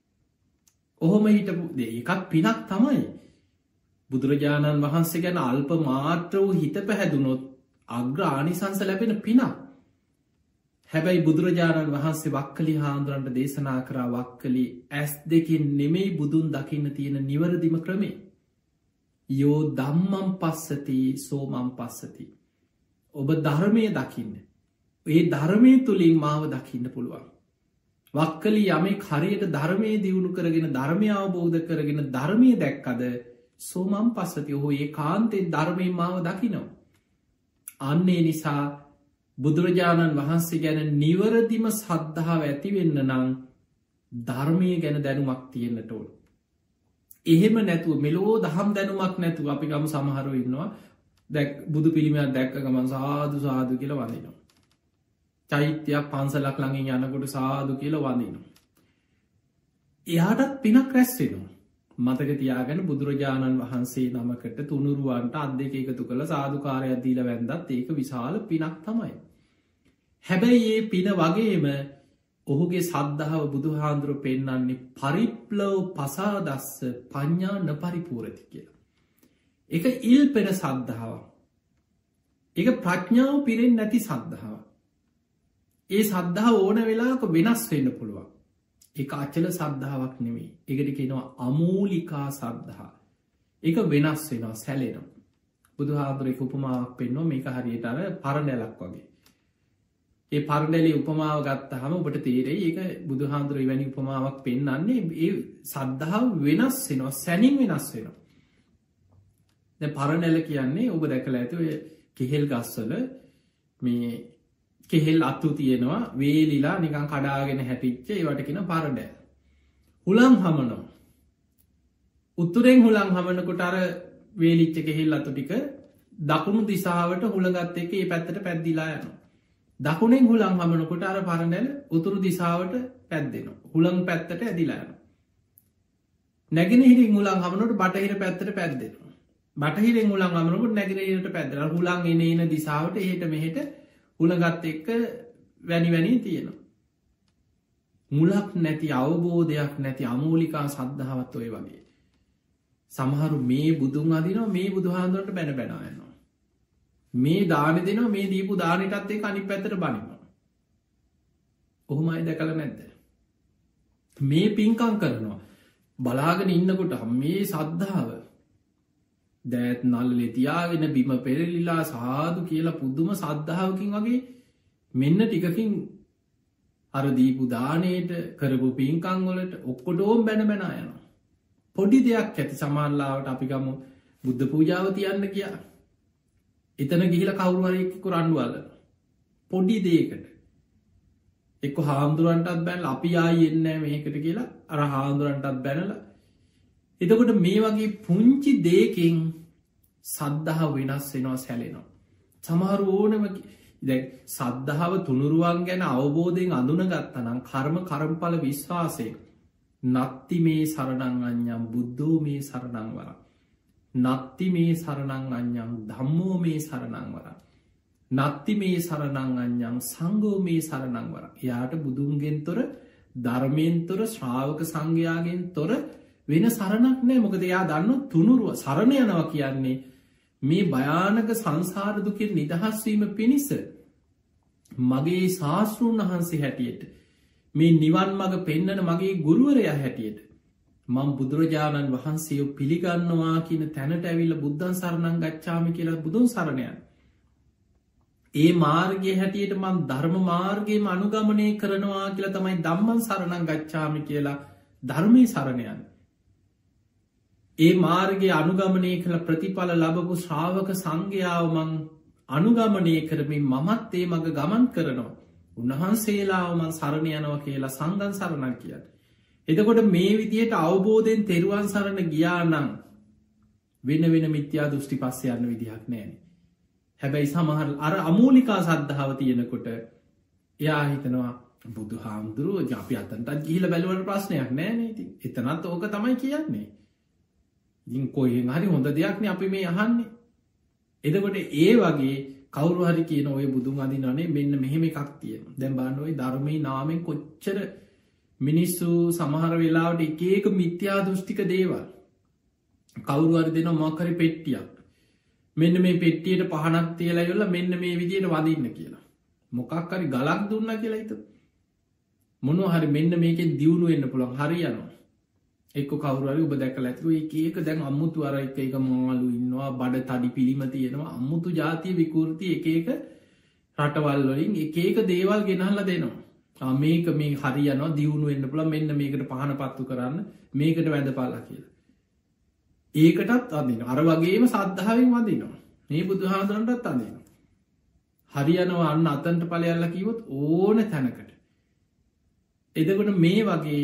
ඔහොම හිටපු දේ එකක් පිනක් තමයි. බුදුරජාණන් වහන්සේ ගැන අල්ප මාත්‍ර වූ හිත පැහැදුනොත් අග්‍ර ආනිසංස ලැබෙන පිනක්. හැබැයි බුදුරජාණන් වහන්සේ වක්කලි හාන්දුරන්ට දේශනා කරා වක්කලි ඇස් දෙකින් නෙමෙයි බුදුන් දකින්න තියෙන නිවරදිම ක්‍රමේ. යෝ දම්මම් පස්සති සෝමම් පස්සති. ඔබ ධර්මය දකින්න. ඒ ධර්මය තුළින් මාව දකින්න පුළුවන්. වක්කලි යමේ හරියට ධර්මය දියුණු කරගෙන ධර්මය අවබෝධ කරගෙන ධර්මය දැක්කද සෝමම් පස්සති ඔහු ඒ කාන්තෙන් ධර්මය මාව දකිනව. අන්නේ නිසා බුදුරජාණන් වහන්සේ ගැන නිවරදිම සද්ධාව ඇතිවෙන්න නම් ධර්මය ගැන දැනුමක් තියෙන්න්නට ඕන. එහෙම නැතුව මෙලෝ දහම් දැනුමක් නැතුව අපි ගම සමහරු ඉන්නවා දැක් බුදු පිළිමයක් දැක්ක ගමන් සාදු සාදු කියල වඳනවා. චෛත්‍යයක් පන්සලක් ළඟින් යනකොට සාදු කියල වඳනවා. එයාටත් පිනක් රැස්වෙනවා. මතක තියාගෙන බුදුරජාණන් වහන්සේ නමකට තුනුරුවන්ට අත් දෙක එකතු කළ සාධකාරයක් දීල වැන්දත් ඒක විශාල පිනක් තමයි. හැබැයි ඒ පින වගේම ඔහුගේ සද්ධාව බුදුහාන්දුරුව පෙන්නන්නේ පරිප්ලව පසාදස්ස පඤ්ඥා න පරිපූරති කියලා. එක ඉල් පෙන සද්ධාව. එක ප්‍රඥාව පිරෙන් නැති සද්ධාව. ඒ සද්ධහා ඕන වෙලාක වෙනස් වෙන්න පුළුවන්. එක අචල සද්ධාවක් නෙමේ. එකට කියනවා අමූලිකා සද්ධහා. එක වෙනස් වෙනවා සැලෙනවා. බුදුහාදුරෙක උපමාවක් පෙන්නවා මේක හරියට අර පරණැලක් වගේ. ඒ පරණැලේ උපමාව ගත්තහම ඔබට තේරෙයි ඒක බුදුහාදුර වැනි උපමාවක් පෙන්වන්නේ ඒ සද්ධාව වෙනස් වෙනවා සැනින් වෙනස් වෙනවා. දැන් පරණැල කියන්නේ ඔබ දැකලා ඇති ඔය කෙහෙල් ගස්වල මේ කෙහෙල් අත්තු තියෙනවා වේලිලා නිකන් කඩාගෙන හැටිච්ච ඒවට කියන පරණැල. හුලං හමනවා. උත්තරෙන් හුලං හමනකොට අර වේලිච්ච කෙහෙල් අතු ටික දකුණු දිසාවට හුලගත් එක්ක ඒ පැත්තට පැද්දිලා යනවා. දකුණෙන් හුලං හමනකොට අර පරණැල උතුරු දිසාවට පැද්දෙනවා. හුලං පැත්තට ඇදිලා යනවා. නැගෙනහිරින් හුලං හමනකොට බටහිර පැත්තට පැද්දෙනවා. බටහිරෙන් හුලං හමනකොට නැගෙනහිරට පැද්දෙනවා. හුලං එන එන දිසාවට එහෙට මෙහෙට හුලගත් එක්ක වැනි වැනි තියෙනවා. මුලක් නැති අවබෝධයක් නැති අමූලිකා සද්ධාවත් ඔය වගේ. සමහරු මේ බුදුන් අදිනවා මේ බුදුහාඳුරට බැන බැනා යනවා. මේ දාන දෙනවා මේ දීපු දානටත් එක්ක අනිත් පැත්තට බනිනවා. කොහොමයි දැකලා නැද්ද? මේ පින්කම් කරනවා. බලාගෙන ඉන්නකොට මේ සද්ධාව දෑත් නල්ලේ තියාගෙන බිම පෙරලිලා සාදු කියලා පුදුම සද්ධාවකින් වගේ මෙන්න ටිකකින් අර දීපු දානයට කරපු පින්කම් වලට ඔක්කොටම බැන බැනා යනවා. පොඩි දෙයක් ඇති සමාල්ලාවට අපි ගමු බුද්ධ පූජාව තියන්න කියා. එතන ගිහිලා කවුරු හරි එක්ක රණ්ඩු අල්ලනවා. පොඩි දෙයකට. එක්ක හාමුදුරන්ටත් බැනලා අපි ආයි එන්නේ නැහැ මේකට කියලා අර හාමුදුරන්ටත් බැනලා. එතකොට මේ වගේ පුංචි දෙයකින් සද්ධාව වෙනස් වෙනවා සැලෙනවා. සමහර ඕනම දැන් සද්ධාව තුනුරුවන් ගැන අවබෝධයෙන් අඳුනගත්තා නම් කර්ම කර්මඵල විශ්වාසයෙන් නත්ති මේ සරණං අඤ්ඤං බුද්ධෝ මේ සරණං වරං නත්ති මේ සරණං අඤ්ඤං ධම්මෝ මේ සරණං වරං නත්ති මේ සරණං අඤ්ඤං සංඝෝ මේ සරණං වරං. එයාට බුදුන්ගෙන් තොර ධර්මයෙන් තොර ශ්‍රාවක සංඝයාගෙන් තොර වෙන සරණක් නැහැ. මොකද එයා දන්නවා තුනුරුව සරණ යනවා කියන්නේ මේ භයානක සංසාර දුකෙන් නිදහස් වීම පිණිස මගේ ශාස්ත්‍රූන් වහන්සේ හැටියට මේ නිවන් මඟ පෙන්නන මගේ ගුරුවරයා හැටියට මම බුදුරජාණන් වහන්සේව පිළිගන්නවා කියන තැනට ඇවිල්ලා බුද්ධං සරණං ගච්ඡාමි කියලා බුදුන් සරණ යන. ඒ මාර්ගයේ හැටියට මම ධර්ම මාර්ගයේම අනුගමනය කරනවා කියලා තමයි ධම්මං සරණං ගච්ඡාමි කියලා ධර්මයේ සරණ යන්නේ. ඒ මාර්ගයේ අනුගමනය කළ ප්‍රතිඵල ලැබපු ශ්‍රාවක සංඝයාව මං අනුගමනය කරමින් මමත් ඒ මඟ ගමන් කරනවා. උන්වහන්සේලාව මං සරණ යනවා කියලා සංඝං සරණං කියන්නේ. එතකොට මේ විදියට අවබෝධයෙන් තෙරුවන් සරණ ගියා නම් වෙන වෙන මිත්‍යා දෘෂ්ටි පස්සේ යන්න විදිහක් නැහැ. හැබැයි සමහර අර අමූලිකා සද්ධාව තියෙනකොට එයා හිතනවා බුදුහාමුදුරුවෝ අපි අතන්ටත් ගිහිල්ලා බැලුවට ප්‍රශ්නයක් නැහැ නේ. ඉතින් එතනත් ඕක තමයි කියන්නේ. ඉතින් කොහෙන් හරි හොඳ දෙයක් නේ අපි මේ අහන්නේ. එතකොට ඒ වගේ කවුරු හරි කියන ඔය බුදුන් අදිනනේ මෙන්න මෙහෙම එකක් තියෙනවා. දැන් බලන්න ඔය ධර්මයේ නාමයෙන් කොච්චර මිනිස්සු සමහර වෙලාවට එක එක මිත්‍යා දෘෂ්ටික දේවල් කවුරු හරි දෙනවා මොකක් හරි පෙට්ටියක්. මෙන්න මේ පෙට්ටියට පහනක් තියලා ඉවරලා මෙන්න මේ විදියට වදින්න කියලා. මොකක් හරි ගලක් දුන්නා කියලා හිතමු. මොනවා හරි මෙන්න මේකෙන් දියුණු වෙන්න පුළුවන්. හරියනවා. එක්ක කවුරු හරි ඔබ දැකලා ඇති ඔය එක එක දැන් අමුතු අර එක එක මාළු ඉන්නවා බඩ තඩි පිළිම තියෙනවා අමුතු ಜಾතිය විකෘති එක එක රටවල් වලින් එක එක දේවල් ගෙනහලා දෙනවා. ආ මේක මේ හරියනවා දියුණු වෙන්න පුළුවන් මෙන්න මේකට පහන පත්තු කරන්න මේකට වැඳපාලා කියලා. ඒකටත් අදිනවා. අර වගේම සද්ධාවෙන් වදිනවා. මේ බුදුහාමුදුරන්ටත් අදිනවා. හරියනවා අන්න අතන්ට ඵලයල්ලා කිව්වොත් ඕන තැනකට. එතකොට මේ වගේ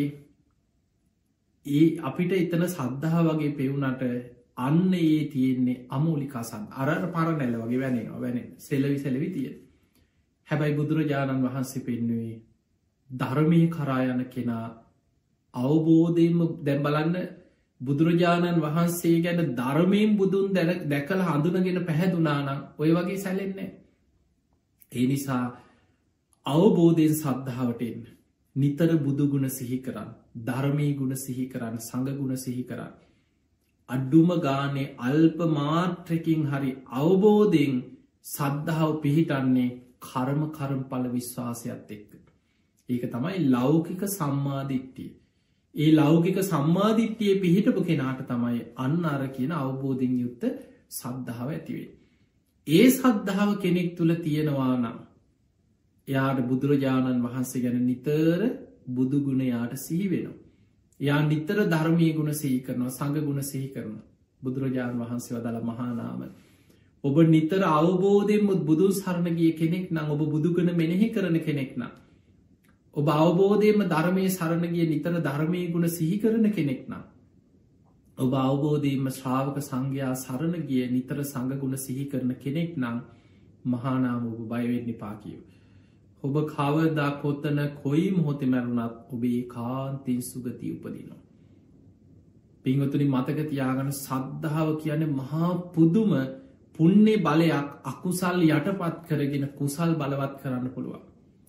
ඒ අපිට එතන සද්ධා වගේ පෙවුනට අන්න ඒ තියෙන්නේ අමූලිකා සද්ධා. අර පරණැල වගේ වැනෙනවා වැනෙන. සෙලවි සෙලවි තියෙන. හැබැයි බුදුරජාණන් වහන්සේ පෙන්වුවේ ධර්මයේ කරා යන කෙනා අවබෝධයෙන්ම දැන් බලන්න බුදුරජාණන් වහන්සේ ගැන ධර්මයෙන් බුදුන් දැකලා හඳුනගෙන පැහැදුනා නම් ඔය වගේ සැලෙන්නේ නැහැ. ඒ නිසා අවබෝධයෙන් සද්ධාවට එන්න. නිතර බුදු ගුණ සිහි කරන්න. ධර්මී ගුණ සිහි කරන්න. සංඝ ගුණ සිහි කරන්න. අඩුම ගානේ අල්ප මාත්‍රකින් හරි අවබෝධයෙන් සද්ධාව පිහිටන්නේ කර්ම කර්මඵල විශ්වාසයත් එක්ක. ඒක තමයි ලෞකික සම්මාදිට්ඨිය. ඒ ලෞකික සම්මාදිට්ඨිය පිහිටපු කෙනාට තමයි අන්න අර කියන අවබෝධයෙන් යුක්ත සද්ධාව ඇතිවේ. ඒ සද්ධාව කෙනෙක් තුළ තියෙනවා නම් එයාට බුදුරජාණන් වහන්සේ ගැන නිතර බුදුගුණ යාට සිහි වෙනවා. යා නිතර ධර්මය ගුණ සිහි කරනවා, සංඝ ගුණ සිහි කරනවා. බුදුරජාණන් වහන්සේ වදාළ මහානාම ඔබ නිතර අවබෝධයෙන්ම බුදුන් සරණ ගිය කෙනෙක් නම්, ඔබ බුදුගුණ මෙනෙහි කරන කෙනෙක් නම්, ඔබ අවබෝධයෙන්ම ධර්මය සරණ ගිය නිතර ධර්මය ගුණ සිහි කරන කෙනෙක් නම්, ඔබ අවබෝධයෙන්ම ශ්‍රාවක සංඝයා සරණ ගිය නිතර සංඝ ගුණ සිහි කරන කෙනෙක් නම් මහානාම ඔබ බය වෙන්න එපා කියෝ. ඔබ කවදා කොතන කොයි මොහොතේ මැරුණත් ඔබේ කාන්තින් සුගතිය උපදිනවා. පින්වතුනි මතක තියාගන්න, සද්ධාව කියන්නේ මහා පුදුම පුණ්‍ය බලයක්. අකුසල් යටපත් කරගෙන කුසල් බලවත් කරන්න පුළුවන්.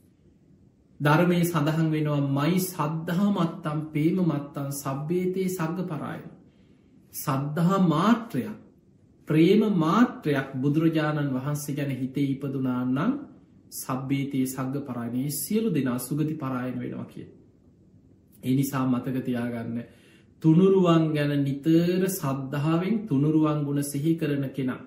ධර්මයේ සඳහන් වෙනවා මයි සද්ධා මත්තම් පේම මත්තම් සබ්බේතේ සග්ග පරායන. සද්ධා මාත්‍රයක්, ප්‍රේම මාත්‍රයක් බුදුරජාණන් වහන්සේ ගැන හිතේ ඉපදුනා නම් සබ්බේතේ සග්ග පරායනයේ සියලු දෙනා සුගති පරායන වෙනවා කිය. ඒ නිසා මතක තියාගන්න, තුනුරුවන් ගැන නිතර සද්ධාවෙන් තුනුරුවන් ගුණ සිහි කරන කෙනා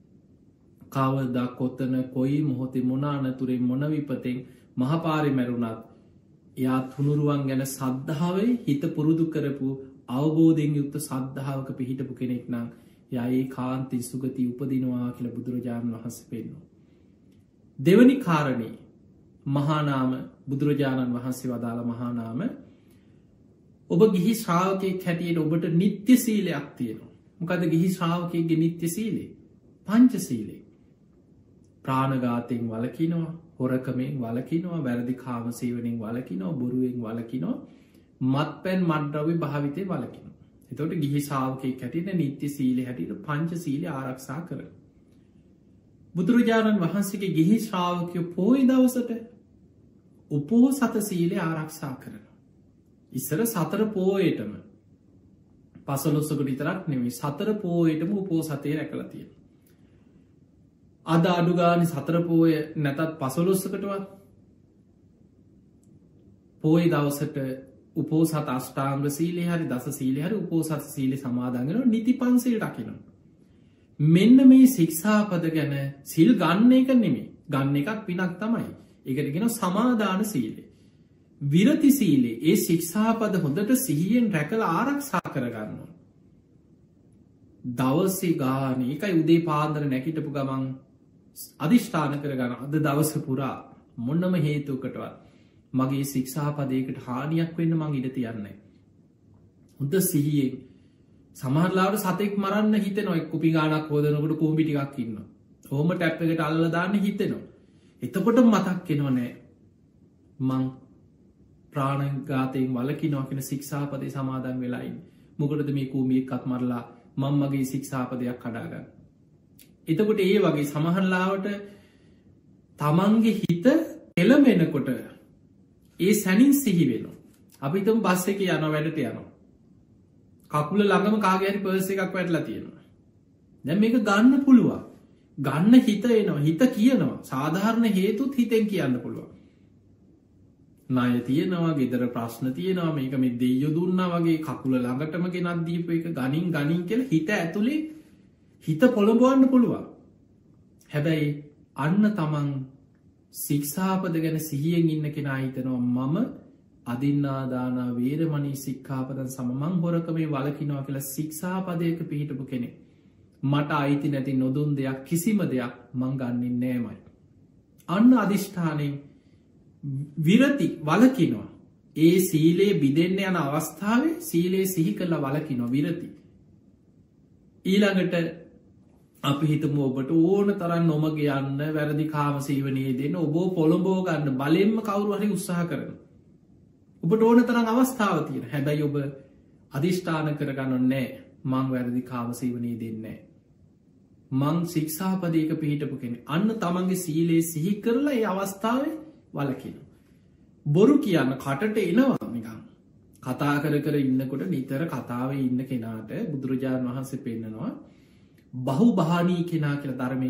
කවදා කොතන කොයි මොහොතේ මොනානතුරේ මොන විපතෙන් මහපාරි මැරුණත් එයා තුනුරුවන් ගැන සද්ධාවේ හිත පුරුදු කරපු අවබෝධයෙන් යුක්ත සද්ධාවක පිහිටපු කෙනෙක් නම් යයි කාන්ති සුගති උපදිනවා කියල බුදුරජාණන් වහන්ස පෙන්නවා. දෙවනි කාරණය මහානාම බුදුරජාණන් වහන්සේ වදාළ මහානාම ඔබ ගිහි ශ්‍රාවකයෙක් හැටියට ඔබට නිත්‍ය සීලයක් තියෙනවා. මොකද ගිහි ශ්‍රාවකයගේ නිත්‍ය සීලේ පංච සීලේ. ප්‍රාණඝාතයෙන් වලකිනවා, හොරකමෙන් වලකිනවා, වැරදි කාම සේවනයෙන් වලකිනවා, බොරුවෙන් වලකිනවා, මත්පැන් මත්ද්‍රව්‍ය භාවිතය වලකිනවා. එතකොට ගිහි ශ්‍රාවකයෙක් හැටියට නිත්‍ය සීලේ හැටියට පංච සීලය ආරක්ෂා කරනවා. බුදුරජාණන් වහන්සේගේ ගිහි ශ්‍රාවකයෝ පොයි දවසට උපෝසත සීලය ආරක්ෂා කරනවා. ඉස්සර සතර පෝයටම පසළොස්වක විතරක් නෙමෙයි සතර පෝයටම උපෝසතය රැකලා තියෙනවා. අද අඩුගානේ සතර පෝය නැතත් පසළොස්වකටවත් පෝය දවසට උපෝසත අෂ්ටාංග සීලය හරි දස සීලය හරි උපෝසත සීලය සමාදන් වෙනවා, නිති පන්සිල් රකිනවා. මෙන්න මේ ශික්ෂාපද ගැන සිල් ගන්න එක නෙමෙයි, ගන්න එකක් පිනක් තමයි. ඒකට කියනවා සමාදාන සීලය. විරති සීලේ ඒ ශික්ෂාපද හොඳට සිහියෙන් රැකලා ආරක්ෂා කරගන්නවා. දවසේ ගානේ එකයි උදේ පාන්දර නැගිටපු ගමන් අධිෂ්ඨාන කරගන්න, අද දවස පුරා මොන්නම හේතුවකටවත් මගේ ශික්ෂාපදයකට හානියක් වෙන්න මං ඉඩ තියන්නේ. හොඳ සිහියෙන් සමහරලාට සතෙක් මරන්න හිතෙනවා, එක් කුපි ගානක් හොදනකොට කුඹි ටිකක් ඉන්නවා. ඔහොම ටැප් එකට අල්ලලා දාන්න හිතෙනවා. එතකොට මතක් වෙනව නෑ මං ප්‍රාණඝාතයෙන් වලකිනවා කියන ශික්ෂාපදේ සමාදන් වෙලා ඉන්නේ. මොකටද මේ කුඹි එක්කත් මරලා මම මගේ ශික්ෂාපදයක් කඩාගන්න. එතකොට ඒ වගේ සමහරලාවට තමන්ගේ හිත එළමෙනකොට ඒ සැනින් සිහි වෙනවා. අපි හිතමු බස් එකේ යනවා, වැඩට යනවා. කකුල ළඟම කාගේ හරි පර්ස් එකක් වැටලා තියෙනවා. දැන් මේක ගන්න පුළුවන්. ගන්න හිත එනවා, හිත කියනවා. සාධාරණ හේතුත් හිතෙන් කියන්න පුළුවන්. ණය තියෙනවා, ගෙදර ප්‍රශ්න තියෙනවා, මේක මේ දෙයියෝ දුන්නා වගේ කකුල ළඟටම ගෙනත් දීපු එක ගනින් ගනින් කියලා හිත ඇතුලේ හිත පොළඹවන්න පුළුවන්. හැබැයි අන්න තමන් ශික්ෂාපද ගැන සිහියෙන් ඉන්න කෙනා හිතනවා මම අදින්නාදානා වේරමණී සික්ඛාපදං සමමං හොරකමේ වලකිනවා කියලා ශික්ෂාපදයක පිහිටපු කෙනෙක්. මට අයිති නැති නොදුන් දෙයක් කිසිම දෙයක් මං ගන්නෙ නෑමයි. අන්න අධිෂ්ඨානයෙන් විරති වලකිනවා. ඒ සීලේ බිඳෙන්න යන අවස්ථාවේ සීලේ සිහි කරලා වලකිනවා විරති. ඊළඟට අපි හිතමු ඔබට ඕන තරම් නොමග යන්න, වැරදි කාම සේවනයේ දෙන්න ඔබ පොළඹව ගන්න බලෙන්ම කවුරු හරි උත්සාහ කරනවා. ඔබට ඕන තරම් අවස්ථාව තියෙන. හැබැයි ඔබ අධිෂ්ඨාන කරගන්න නෑ මං වැරදි කාම සේවනයේ දෙන්නේ නෑ. මං ශික්ෂාපදයක පිහිටපු කෙනෙක්. අන්න තමන්ගේ සීලේ සිහි කරලා ඒ අවස්ථාවේ වලකිනවා. බොරු කියන්න කටට එනවා නිකන්. කතා කර කර ඉන්නකොට නිතර කතාවේ ඉන්න කෙනාට බුදුරජාණන් වහන්සේ පෙන්නනවා බහු බාහනී කෙනා කියලා ධර්මයේ පෙන්නන. නිතර සමහර වෙන්නේ නිකන් කටර එක වගේ මැෂිමක් වගේ. කතා කර කර ඉන්නකොට නිතර කතාවේ ඉන්න කෙනාට බුදුරජාණන් වහන්සේ පෙන්නනවා බහු බාහනී කෙනා කියලා ධර්මයේ පෙන්නන. නිතර සමහර වෙන්නේ නිකන් කටර එක වගේ මැෂිමක් වගේ. කතා කර කර ඉන්නකොට නිතර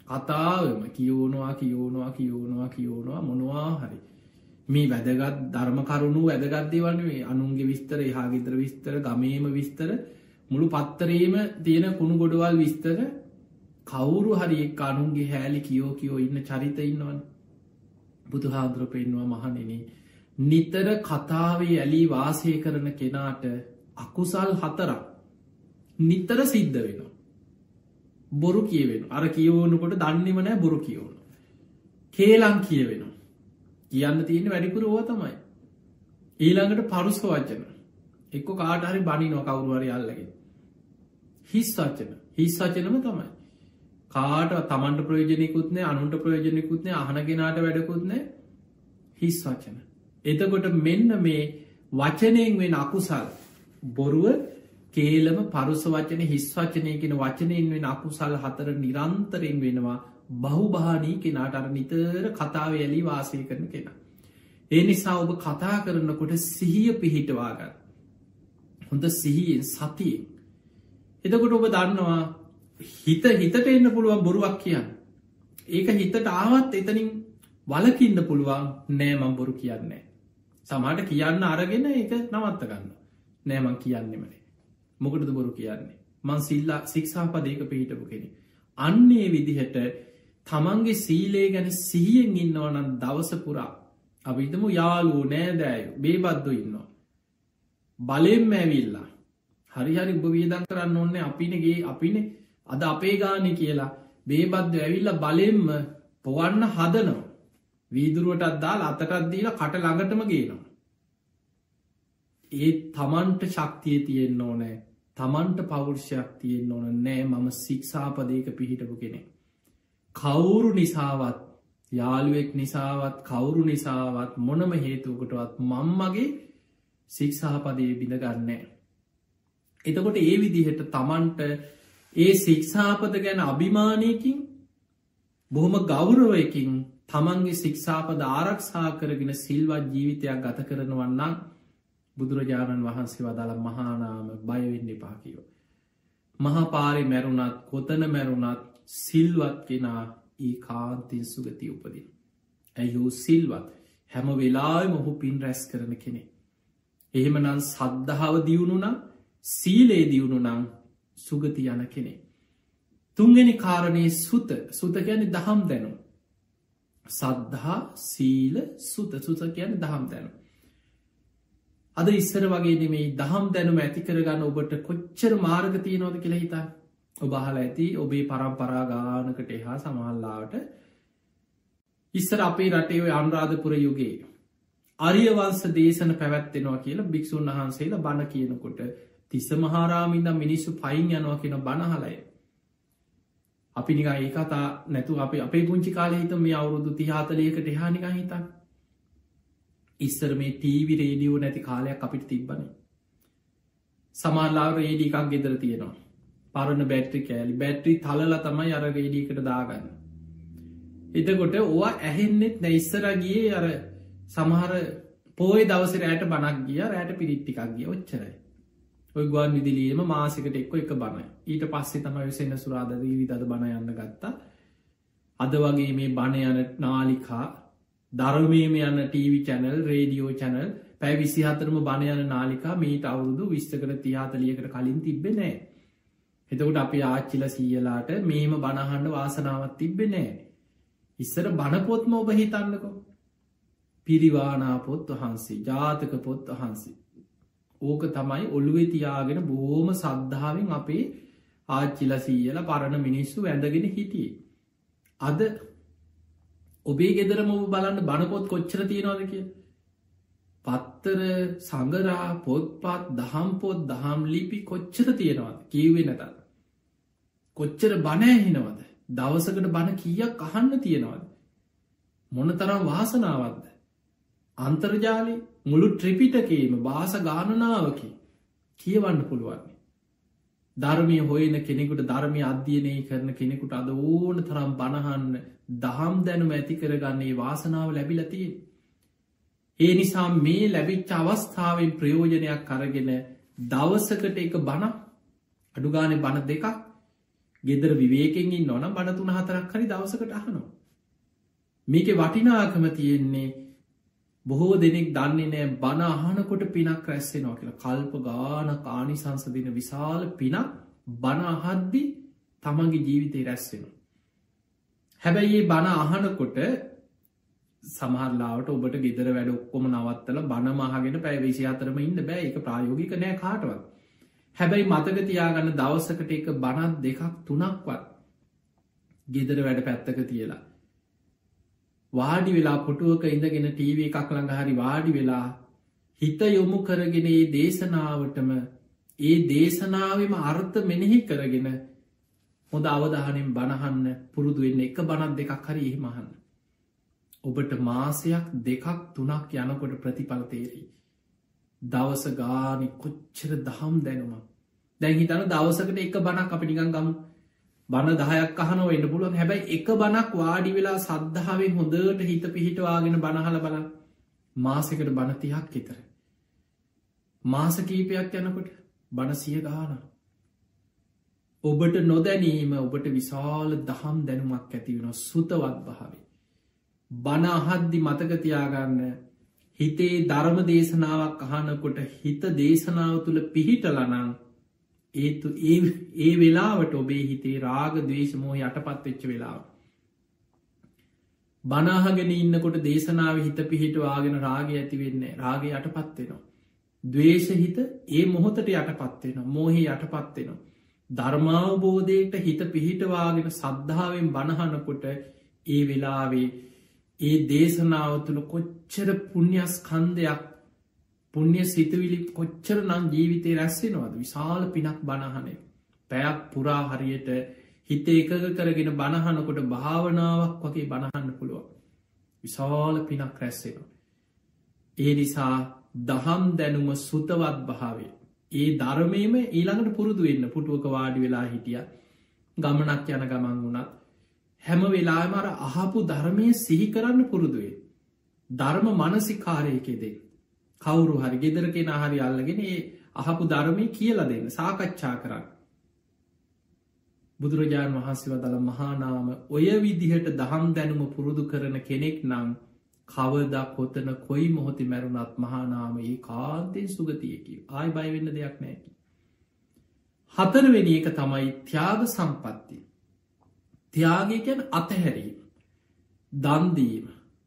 කතාවම කියෝනවා කියෝනවා කියෝනවා කියෝනවා මොනවා හරි මේ වැදගත් ධර්ම කරුණු වැදගත්දේ වන්නේ අනුන්ගේ විස්තර එහා ගෙදර විස්තර ගමේම විස්තර මුළු පත්තරේම තියෙන කුණු ගොඩවල් විස්තර කවුරු හරි එක් අනුන්ගේ හැලි කියෝ කියෝ ඉන්න චරිත ඉන්නවන බුදුහාදුර පෙන්වා මහනෙන නිතර කතාවේ ඇලී වාසය කරන කෙනාට අකුසල් හතරක් නිතර සිද්ධ වෙනවා බොරු කියවෙන අර කියවනකොට දන්නෙමනෑ බොරු කියවන කේලං කියවෙනවා කියන්න තියෙන වැඩිපුර ඕව තමයි ඊළඟට පරුස වචන එක්ක කාටහරි බනි නො කවුරුවරි අල්ලගෙන හිස් වචන හිස් වචනම තමයි කාට තමන්ට ප්‍රයෝජනයකුත්නෑ අනුන්ට ප්‍රයෝජනයකුත්නෑ අහනගෙනට වැඩකුත්නෑ හිස් වචන එතකොට මෙන්න මේ වචනයෙන් වෙන අකුසල් බොරුව කේලම පරුස වචන හිස් වචනය කෙන වචනයෙන් වෙන අකුසල් හතර නිරන්තරයෙන් වෙනවා බහුභානී කෙනාට අර නිතර කතාව ඇලි වාසය කරන කෙන. ඒ නිසා ඔබ කතා කරනකොට සිහිය පිහිටවාගන්න. හොඳ සිහියෙන් සතියෙන්. එතකොට ඔබ දන්නවා හිත හිතට එන්න පුළුවන් බොරුවක් කියන්න. ඒක හිතට ආවත් එතනින් වලකින්න පුළුවන් නෑමම් බොරු කියන්නේ. සමාට කියන්න අරගෙන ඒක නවත්ත ගන්න. නෑමං කියන්නෙමනේ. මොකටද බොරු කියන්නේ. මං සිල්ලා සික්ෂාපදයක පිහිටපු කෙනෙ. අන්නේ විදිහට තමන්ගේ සීලේ ගැන සිහියෙන් ඉන්නවනන් දවස පුරා අපිතම යාලූ නෑදෑයු බේබද්දු ඉන්නවා. බලෙන් ඇවිල්ලා හරිහරි උබ වියදන් කරන්න ඕන්නේ අපිනගේ අපින අද අපේ ගානය කියලා බේබද්ද ඇවිල්ල බලෙන්ම පොවන්න හදනවා. වීදුරුවට අද්දාල් අතටත් දීලා කට ළඟටම ගේනවා. ඒ තමන්ට ශක්තිය තියෙන්න්න ඕනෑ තමන්ට පෞර්ෂයක් තියෙන් ඕන නෑ මම සික්ෂාපදයක පිහිටපු කෙනෙ. කවුරු නිසාවත් යාළුවෙක් නිසාවත් කවුරු නිසාවත් මොනම හේතුවකටවත් මංමගේ සික්ෂාපදය බිඳගන්නෑ. එතකොට ඒ විදිහට තමන්ට ඒ සික්ෂාපද ගැන අභිමානයකින් බොහොම ගෞරවයකින් තමන්ගේ සික්ෂාපද ආරක්ෂා කරගෙන සිල්වත් ජීවිතයක් ගත කරනවන්නම් බුදුරජාණන් වහන්සේ වදාළ මහානාම බයවෙන්න එපා කියව. මහපාරි මැරුණත් කොතන මැරුණත් සිල්වත් කෙනා ඒ කාන්තින් සුගති උපදින්. ඇයෝ සිල්වත් හැම වෙලා මොහු පින් රැස් කරන කෙනෙ. එහෙමනන් සද්ධාව දියුණුනම් සීලේ දියුණු නම් සුගති යන කෙනෙ. තුන්ගනි කාරණයේ සුත සුත ගැන දහම් දැනු. සද්ධහා සීල සුත සුත කියන දහම් දැනු. අද ඉස්සර වගේ මේ දහම් දැනුම ඇති කරගන්න ඔබට කොච්චර මාර්ග තියනොද කියලා හිතා ඔබහල ඇති ඔබේ පරම්පරාගානකට එහා සමහල්ලාට ඉස්සර අපේ රටේ අනුරාධපුර යුගේ අරියවංශ දේශන පැවැත්වෙනවා කියලා භික්‍ෂූන් වහන්සේලා බණ කියනකොට තිස්ස මහාරාමින්ද මිනිස්සු පයින් යනවා කියන බණහලය. අපි නික ඒ කතා නැතු අප අපේ පුංචි කාල හිත මේ අවුරුදු තිහාතලයකට එහානික හිතන් ඉස්සර මේ ටීවි රේඩියෝ නැති කාලයක් අපිට තිබ්බන. සමාල්ලාව රේඩි එකක් ගෙදර තියෙනවා. පරණ බැට්‍රි කෑලි බැට්‍රි තලල තමයි අර රේඩියකට දාගන්න. එතකොට ඕවා ඇහෙන්නෙත් නැයිස්සරගේ අර සමහර පෝය දවස රෑට බනක් ගිය රෑට පිරිට්ටිකක් ගිය ඔච්චරයි. ඔය ගුවන් විදිලියම මාසිකට එක්ක එක බණ ඊට පස්සේ තමයි සෙන්න සුරාදදී විදද බණ යන්න ගත්තා. අද වගේ මේ බණ යන නාලිකා ධර්මයම යන ටීවි චැනල් රේඩියෝ චැනල් පැ විසිහතරම බණ යන නාලිකා මීට අවුරුදු විස්තකර තියාතලියකට කලින් තිබ්බෙ නෑ. එතකොට අපි ආච්චිල සීයලාට මේම බණහන්ඩ වාසනාවත් තිබ්බෙ නෑ. ඉස්සර බණපොත්ම ඔබ හිතන්නකො. පිරිවානා පොත් වහන්සේ ජාතක පොත් වහන්සේ. ඕක තමයි ඔළුවෙ තියාගෙන බෝම සද්ධාවෙන් අපේ ආච්චිල සීයල පරණ මිනිස්සු වැඳගෙන හිටියේ. අද ඔබේ ගෙදරම ඔබ බලන්න බණපොත් කොච්චර තියෙනවාද කිය. පත්තර සඟරා පොත්පත් දහම් පොත් දහම් ලිපි කොච්චර තියෙනවාද කීවේ නැතත්. කොච්චර බණෑහිනවද දවසකට බණ කීයක් අහන්න තියෙනවාද. මොන තරම් වාසනාවත්ද. අන්තර්ජාලය මුළු ට්‍රිපිටකේම භාස ගානනාවකි කියවන්න පුළුවන්නේ. ධර්මය හොයන කෙනෙකුට ධර්මය අධ්‍යයනය කරන කෙනෙකුට අද ඕන තරම් බණහන්න දහම් දැනුම ඇති කරගන්නේ වාසනාව ලැබිලතිය. ඒ නිසා මේ ලැබිච්ච අවස්ථාවෙන් ප්‍රයෝජනයක් කරගෙන දවසකට එක බණ අඩුගාන බණ දෙකක් ගෙදර විවේකෙන් ඉන්නවා නම් බණ තුන හතරක් හරි දවසකට අහනවා. මේකේ වටිනාකම තියෙන්නේ බොහෝ දෙනෙක් දන්නේ නෑ බණ අහනකොට පිනක් රැස් වෙනවා කියලා. කල්ප ගානක් ආනිසංස දෙන විශාල පිනක් බණ අහද්දි තමන්ගේ ජීවිතේ රැස් වෙනවා. හැබැයි මේ බණ අහනකොට සමහරලාවට ඔබට ගෙදර වැඩ ඔක්කොම නවත්තලා බණ අහගෙන පැය විසිහතරම ඉන්න බෑ. ඒක ප්‍රායෝගික නෑ කාටවත්. හැබැයි මතක තියාගන්න දවසකට එක බණක් දෙකක් තුනක්වත් ගෙදර වැඩ පැත්තක තියලා වාඩි වෙලා පුටුවක ඉඳගෙන ටීවී එකක් ළඟ හරි වාඩි වෙලා හිත යොමු කරගෙන ඒ දේශනාවටම ඒ දේශනාවෙම අර්ථ මෙනෙහි කරගෙන හොඳ අවධානයෙන් බණහන්න පුරුදු වෙන්න. එක බණක් දෙකක් හරි එහෙම අහන්න. ඔබට මාසයක් දෙකක් තුනක් යනකොට ප්‍රතිඵල තේරෙයි. දවස ගානේ කොච්චර දහම් දැනුමක්. දැන් හිතන්න දවසකට එක බණක් අපි නිකන් ගමු. බණ දහයක් අහනවා වෙන්න පුළුවන්. හැබැයි එක බණක් වාඩි වෙලා සද්ධාවෙන් හොඳට හිත පිහිටවාගෙන බණ අහලා බලන්න. මාසෙකට බණ තිහක් විතර. මාස කීපයක් යනකොට බණ සිය ගානක්. ඔබට නොදැනීම ඔබට විශාල දහම් දැනුමක් ඇති වෙනවා. සුතවත් භාවය. බණ අහද්දි මතක තියාගන්න හිතේ ධර්ම දේශනාවක් අහනකොට හිත දේශනාව තුළ පිහිටලනං ඒතු ඒ ඒ වෙලාවට ඔබේ හිතේ රාග ද්වේෂ මෝහය යටපත් වෙච්ච වෙලාව. බණ අහගෙන ඉන්නකොට දේශනාව හිත පිහිටවාගෙන රාගය ඇති වෙන්නේ රාගය යටපත් වෙනවා. ද්වේෂ හිත ඒ මොහොතට යටපත් වෙනවා. මෝහය යටපත් වෙනවා. ධර්මාවබෝධයට හිත පිහිටවාගෙන සද්ධාවෙන් බණහනකොට ඒ වෙලාවේ ඒ දේශනාව තුළ කොච්චර පුුණ්‍යස්කන්දයක් පුුණ්‍ය සිතවිලි කොච්චර නම් ජීවිතය රැස්සෙනවාද විශාල පිනක් බණහනේ. පැයක් පුරා හරියට හිත එකග කරගෙන බණහනකොට භාවනාවක් වගේ බණහන්න පුළුවන්. විශාල පිනක් රැස්සෙනවා. ඒ නිසා දහම් දැනුම සුතවත් භාවේ. ඒ ධර්මයම ඊළඟට පුරුදු වෙන්න පුටුවක වාඩි වෙලා හිටිය ගමනක් යන ගමන් වුණත් හැම වෙලාම අර අහපු ධර්මය සිහි කරන්න පුරුදුවේ. ධර්ම මනසිකාරයකෙදේ. කවුරු හරි ගෙදර කෙන හරි අල්ලගෙන ඒ අහපු ධර්මය කියල දෙන්න සාකච්ඡා කරන්න. බුදුරජාණන් වහන්සේ වදළ මහානාම ඔය විදිහට දහම් දැනුම පුරුදු කරන කෙනෙක් නම් කවදා කොතන කොයි මොහොති මැරුණත් මහානාම ඒ කාන්තෙන් සුගතියකි. ආයි බයිවෙන්න දෙයක් නෑකි. හතරවෙනි එක තමයි ත්‍යාග සම්පත්ති. ත්‍යාගය ගැන අතහැරීම දන්දීම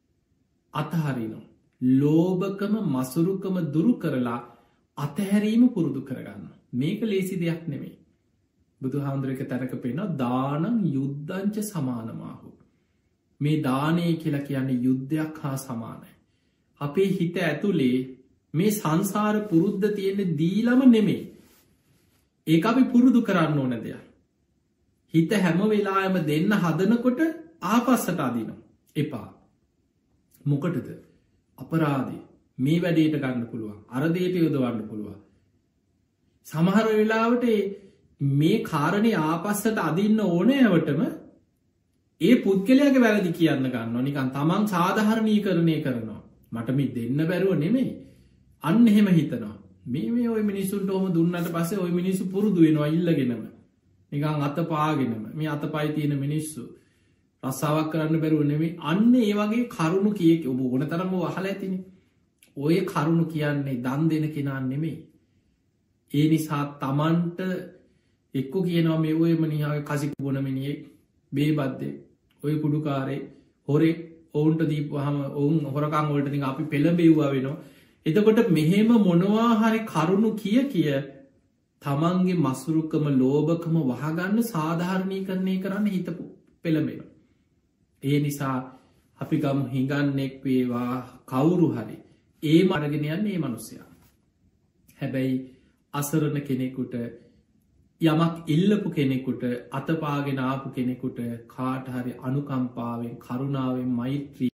අතහරිනු ලෝභකම මසුරුකම දුරු කරලා අතහැරීම පුරුදු කරගන්න. මේක ලේසි දෙයක් නෙමේ. බුදු හාමුදුරක තැනක පෙන දානං යුද්ධංච සමානමාහු. මේ දානය කියලා කියන්නේ යුද්ධයක් හා සමානයි. අපේ හිත ඇතුළේ මේ සංසාර පුරුද්ධ තියෙන දීලම නෙමේ. ඒ අපි පුරුදු කරන්න ඕන දෙයක්. හිත හැම වෙලායම දෙන්න හදනකොට ආපස්සට අදිනවා. එපා. මොකටද අපරාධේ මේ වැඩේට ගන්න පුළුවන් අරදේට යොදවන්න පුළුවන්. සමහර වෙලාවට මේ කාරණය ආපස්සට අදින්න ඕනෑවටම ඒ පුද්ගලයාගේ වැරදි කියන්න ගන්න නිකන් තමන් සාධහරණී කරණය කරනවා. මට මේ දෙන්න බැරුව නෙමෙයි. අන්න එහෙම හිතනවා. මේ මේ ඔය මිනිසුන්ට හොම දුන්නට පස්සේ ඔය මිනිස්සු පුරුදු වෙනවා ඉල්ලගෙනම. නිකං අත පාගෙනම මේ අත පයි තියෙන මිනිස්සු රස්සාාවක් කරන්න බැරුව නෙමේ. අන්න ඒ වගේ කරුණු කියක ඔබ ඕන තරම වහල ඇතින. ඔය කරුණු කියන්නේ දන් දෙන කෙනා නෙමේ. ඒ නිසා තමන්ට එක්කො කියනවා මේ ඔය මනිහාව කසික බොනමිනියෙක් බේබද්දේ ඔය කුඩුකාරේ හොරේ ඔවුන්ට දීපහම ඔවුන් හොරකං වලට ති අපි පෙළබෙව්වා වෙනවා. එතකොට මෙහෙම මොනවා හරි කරුණු කිය කිය තමන්ගේ මසුරුකම ලෝභකම වහගන්න සාධාරණී කරණය කරන්න හිතපු පෙළඹෙන. ඒ නිසා අපි ගම හිඟන්නෙක් වේවා කවුරු හරි ඒ මරගෙනයන් ඒ මනුස්සයා. හැබැයි අසරණ කෙනෙකුට යමක් ඉල්ලපු කෙනෙකුට අතපාගෙන ආපු කෙනෙකුට කාට හරි අනුකම්පාවෙන් කරුණාවෙන් මෛත්‍රී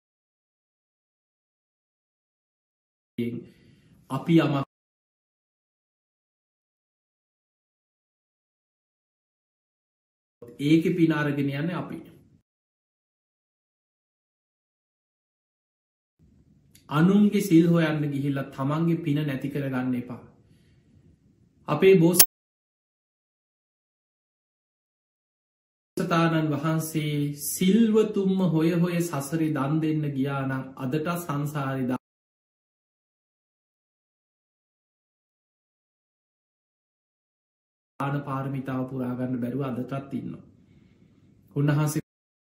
අපි යමක් ඒක පිනාරගෙන යන්න අපි අනුන්ගේ සිල් හොයන්න ගිහිල්ලා තමන්ගේ පින නැති කරගන්න එපා. අපේ බෝස් බෝසතාණන් වහන්සේ සිල්වතුම්ම හොය හොය සසරි දන් දෙන්න ගියානම් අදට සංසාරි දාන පාරමිතාව පුරාගන්න බැරුව අදටත් ඉන්න. උන්වහන්සේ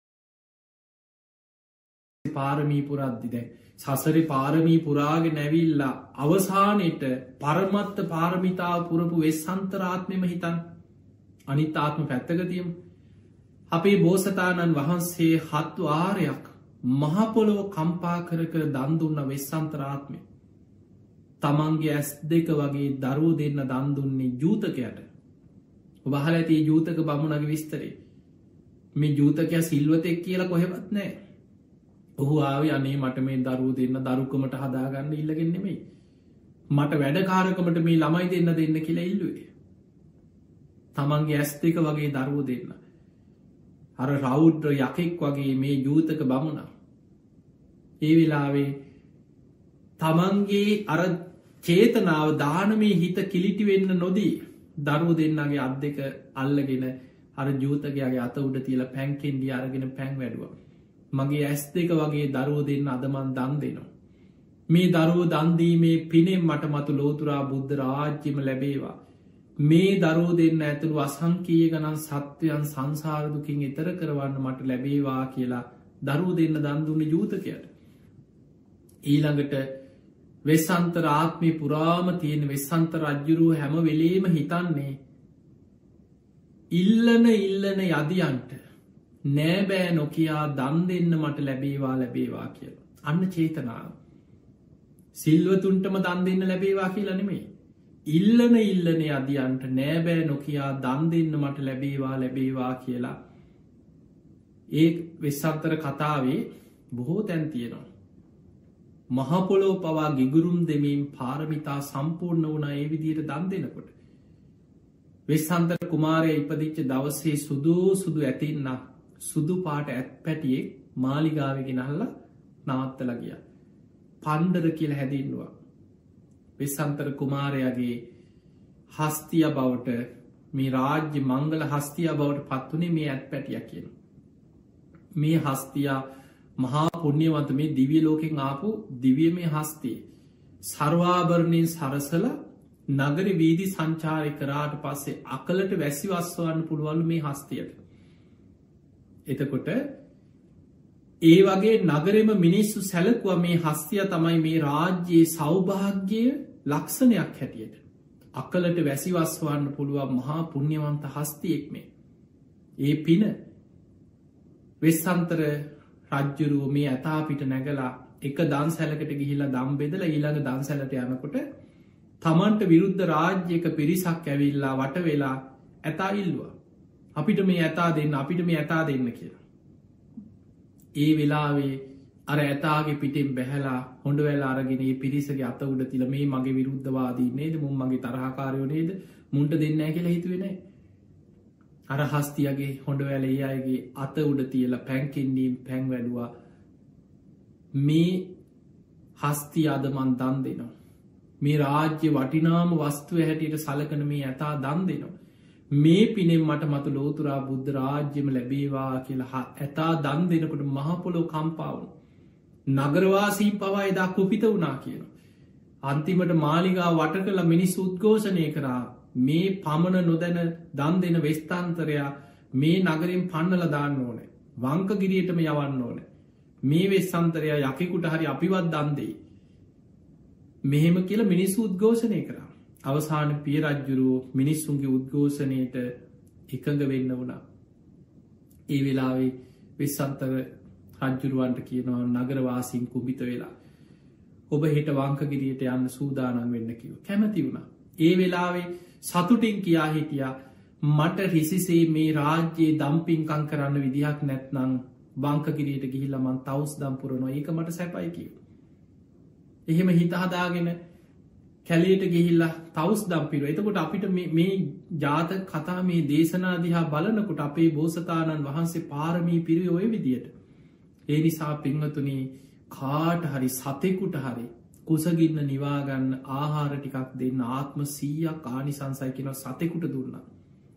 පාරමී පුරද්දි දැන් සසරි පාරමී පුරාගෙන නැවිල්ලා අවසානයට පරමත්ත පාරමිතාව පුරපු වෙස්සන්තරාත්මෙම හිතන් අනිත්තාත්ම පැත්තකතියම අපේ බෝසතාණන් වහන්සේ හත් වාරයක් මහපොළොව කම්පා කර කර දන්දුන්න වෙස්සන්තරාත්මය තමන්ගේ ඇස් දෙක වගේ දරුව දෙන්න දන්දුන්නේ ජූතකයට වහල ඇති ජූතක බමුණගේ විස්තරේ මේ ජූතකය සිල්වතෙක් කියලා කොහෙවත් නෑ ඔහු ආව අනේ මට මේ දරුව දෙන්න දරුකමට හදාගන්න ඉල්ලගෙන්නෙමයි මට වැඩකාරකමට මේ ළමයි දෙන්න දෙන්න කියලා ඉල්ලුවේ තමන්ගේ ඇස් දෙක වගේ දරුව දෙන්න අර රෞද්‍ර යකෙක් වගේ මේ ජූතක බමුණ ඒ වෙලාවේ තමන්ගේ අර චේතනාව දානමේ හිත කිලිටි වෙන්න නොදී දරුව දෙන්නගේ අත් දෙක අල්ලගෙන අර ජූතකයාගේ අත උඩ තියල පැන්කෙන්ඩිය අරගෙන පැන් වැඩුව මගේ ඇස් දෙක වගේ දරුව දෙන්න අදමන් දන් දෙනවා මේ දරුව දන්දීමේ පිනෙම් මට මතු ලෝතුරා බුද්ධ රාජ්‍යම ලැබේවා මේ දරෝ දෙන්න ඇතුළු අසංකීය ගණන් සත්වයන් සංසාරදුකින් එතර කරවන්න මට ලැබේවා කියලා දරුව දෙන්න දන්දුන්න යුතකයට ඊළඟට වෙස්සන්තර ආත්මි පුරාම තියෙන වෙස්සන්ත රජ්ජුරුව හැම වෙලේම හිතන්නේ ඉල්ලන ඉල්ලන යදියන්ට නෑබෑ නොකයා දන් දෙන්න මට ලැබේවා ලැබේවා කියල අන්න චේතනාව සිල්වතුන්ටම දන් දෙන්න ලැබේවා කියලා නෙමේ ඉල්ලන ඉල්ලන අදියන්ට නෑබෑ නොකයා දන් දෙන්න මට ලැබේවා ලැබේවා කියලා ඒ වෙස්සන්තර කතාවේ බොහෝ තැන් තියෙනවා මහපොලෝ පවා ගිගුරුම් දෙමින් පාරමිතා සම්පූර්ණ වුණ ඒ විදියට දන් දෙනකොට වෙස්සන්තර කුමාරය ඉපදිච්ච දවසේ සුදූ සුදු ඇතින්න සුදු පාට ඇත් පැටියෙක් මාලිගාවගෙනහල්ල නවත්තල ගිය පණ්ඩර කියල හැදින්නවා වෙස්සන්තර කුමාරයාගේ හස්තිය බවට මේ රාජ්‍ය මංගල හස්තිය බවට පත්වනේ මේ ඇත් පැටිය කියන මේ හස්තියා මහා පුුණ්‍යවන්ත මේ දිවිය ලෝකෙන් ආපු දිවිය මේ හස්තිය සර්වාභරණයෙන් සරසල නගර වීදි සංචාරය කරාට පස්සේ අකලට වැසිවස්වන්න පුළුවලු මේ හස්තියට එතකොට ඒ වගේ නගරෙම මිනිස්සු සැලකුව මේ හස්තිය තමයි මේ රාජ්‍යයේ සෞභාග්‍යය ලක්ෂණයක් හැටියට අකලට වැසිවස්වන්න පුළුවන් මහා පුුණ්‍යවන්ත හස්තියෙක් මේ ඒ පින වෙස්සන්තර රජ්ජුරුව මේ ඇතාපිට නැගලා එක දන්සැලකට ගිහිලා දම් බෙදල ඊළඟ දන්සැලට යනකොට තමන්ට විරුද්ධ රාජ්‍යක පිරිසක් ඇවිල්ලා වට වෙලා ඇතා ඉල්වා අපිට මේ ඇතා දෙන්න අපිට මේ ඇතා දෙන්න කියලා ඒ වෙලාවේ අර ඇතාගේ පිටෙන් බැහලා හොඳ වෙලා අරගෙන පිරිසගේ අත උඩ තිල මේ මගේ විරුද්ධවාදී නේද මුම් මගේ තරහකාරයෝ නේද මුන්ට දෙන්න කියලා හිතුවෙන අර හස්තියගේ හොඳ වැල ඒ අයගේ අත උඩ තියල පැන්කෙන්ඩීම් පැන් වැඩුවා මේ හස්ති අදමන් දන් දෙනවා මේ රාජ්‍ය වටිනාම වස්තුව හැටියට සලකන මේ ඇතා දන් දෙනවා මේ පිනෙම් මට මතු ලෝතුරා බුද්ධ රාජ්‍යම ලැබේවා කියලා ඇතා දන් දෙනකොට මහපොලෝ කම්පාවුන් නගරවාසීම් පවා එදා කුපිත වුනා කියන අන්තිමට මාලිගා වට කළ මිනිස් උද්ඝෝෂණය කරා මේ පමණ නොදැන දන් දෙන වෙස්ථාන්තරයා මේ නගරින් පන්නල දාන්න ඕනේ වංකගිරියටම යවන්න ඕන මේ වෙස්සන්තරයා යකෙකුට හරි අපිවත් දන්දෙයි මෙහෙම කියල මිනිස්සු උද්ඝෝෂණය කරා අවසාන පිය රජ්ජුරුවෝ මිනිස්සුන්ගේ උද්ඝෝෂණයට එකඟ වෙන්න වුණා ඒ වෙලාවේ වෙස්සන්තර රජ්ජුරුවන්ට කියනවා නගරවාසින් කුබිත වෙලා ඔබ හෙට වංකගිරියට යන්න සූදානන් වෙන්න කිව කැමති වුණා ඒ වෙලාවේ සතුටින් කියා හිටියා මට රිසිසේ මේ රාජ්‍යයේ දම්පින්කං කරන්න විදිහක් නැත්නං වංකගිරියට ගිහිල්ලමන් තවස් දම්පුරනවා ඒක මට සැපයි කිව එහෙම හිතහදාගෙන කැලේට ගිහිල්ලා තවස් දම්පිරුව එතකොට අපිට මේ ජාත කතා මේ දේශනාදිහා බලනකොට අපේ බෝසතාණන් වහන්සේ පාරමී පිරි ඔය විදියට ඒ නිසා පින්වතුනී කාට හරි සතෙකුට හරි කුසගින්න නිවාගන්න ආහාර ටිකක් දෙන්න ආත්ම සීයක් ආනිසංසයි කියෙන සතෙකුට දුන්න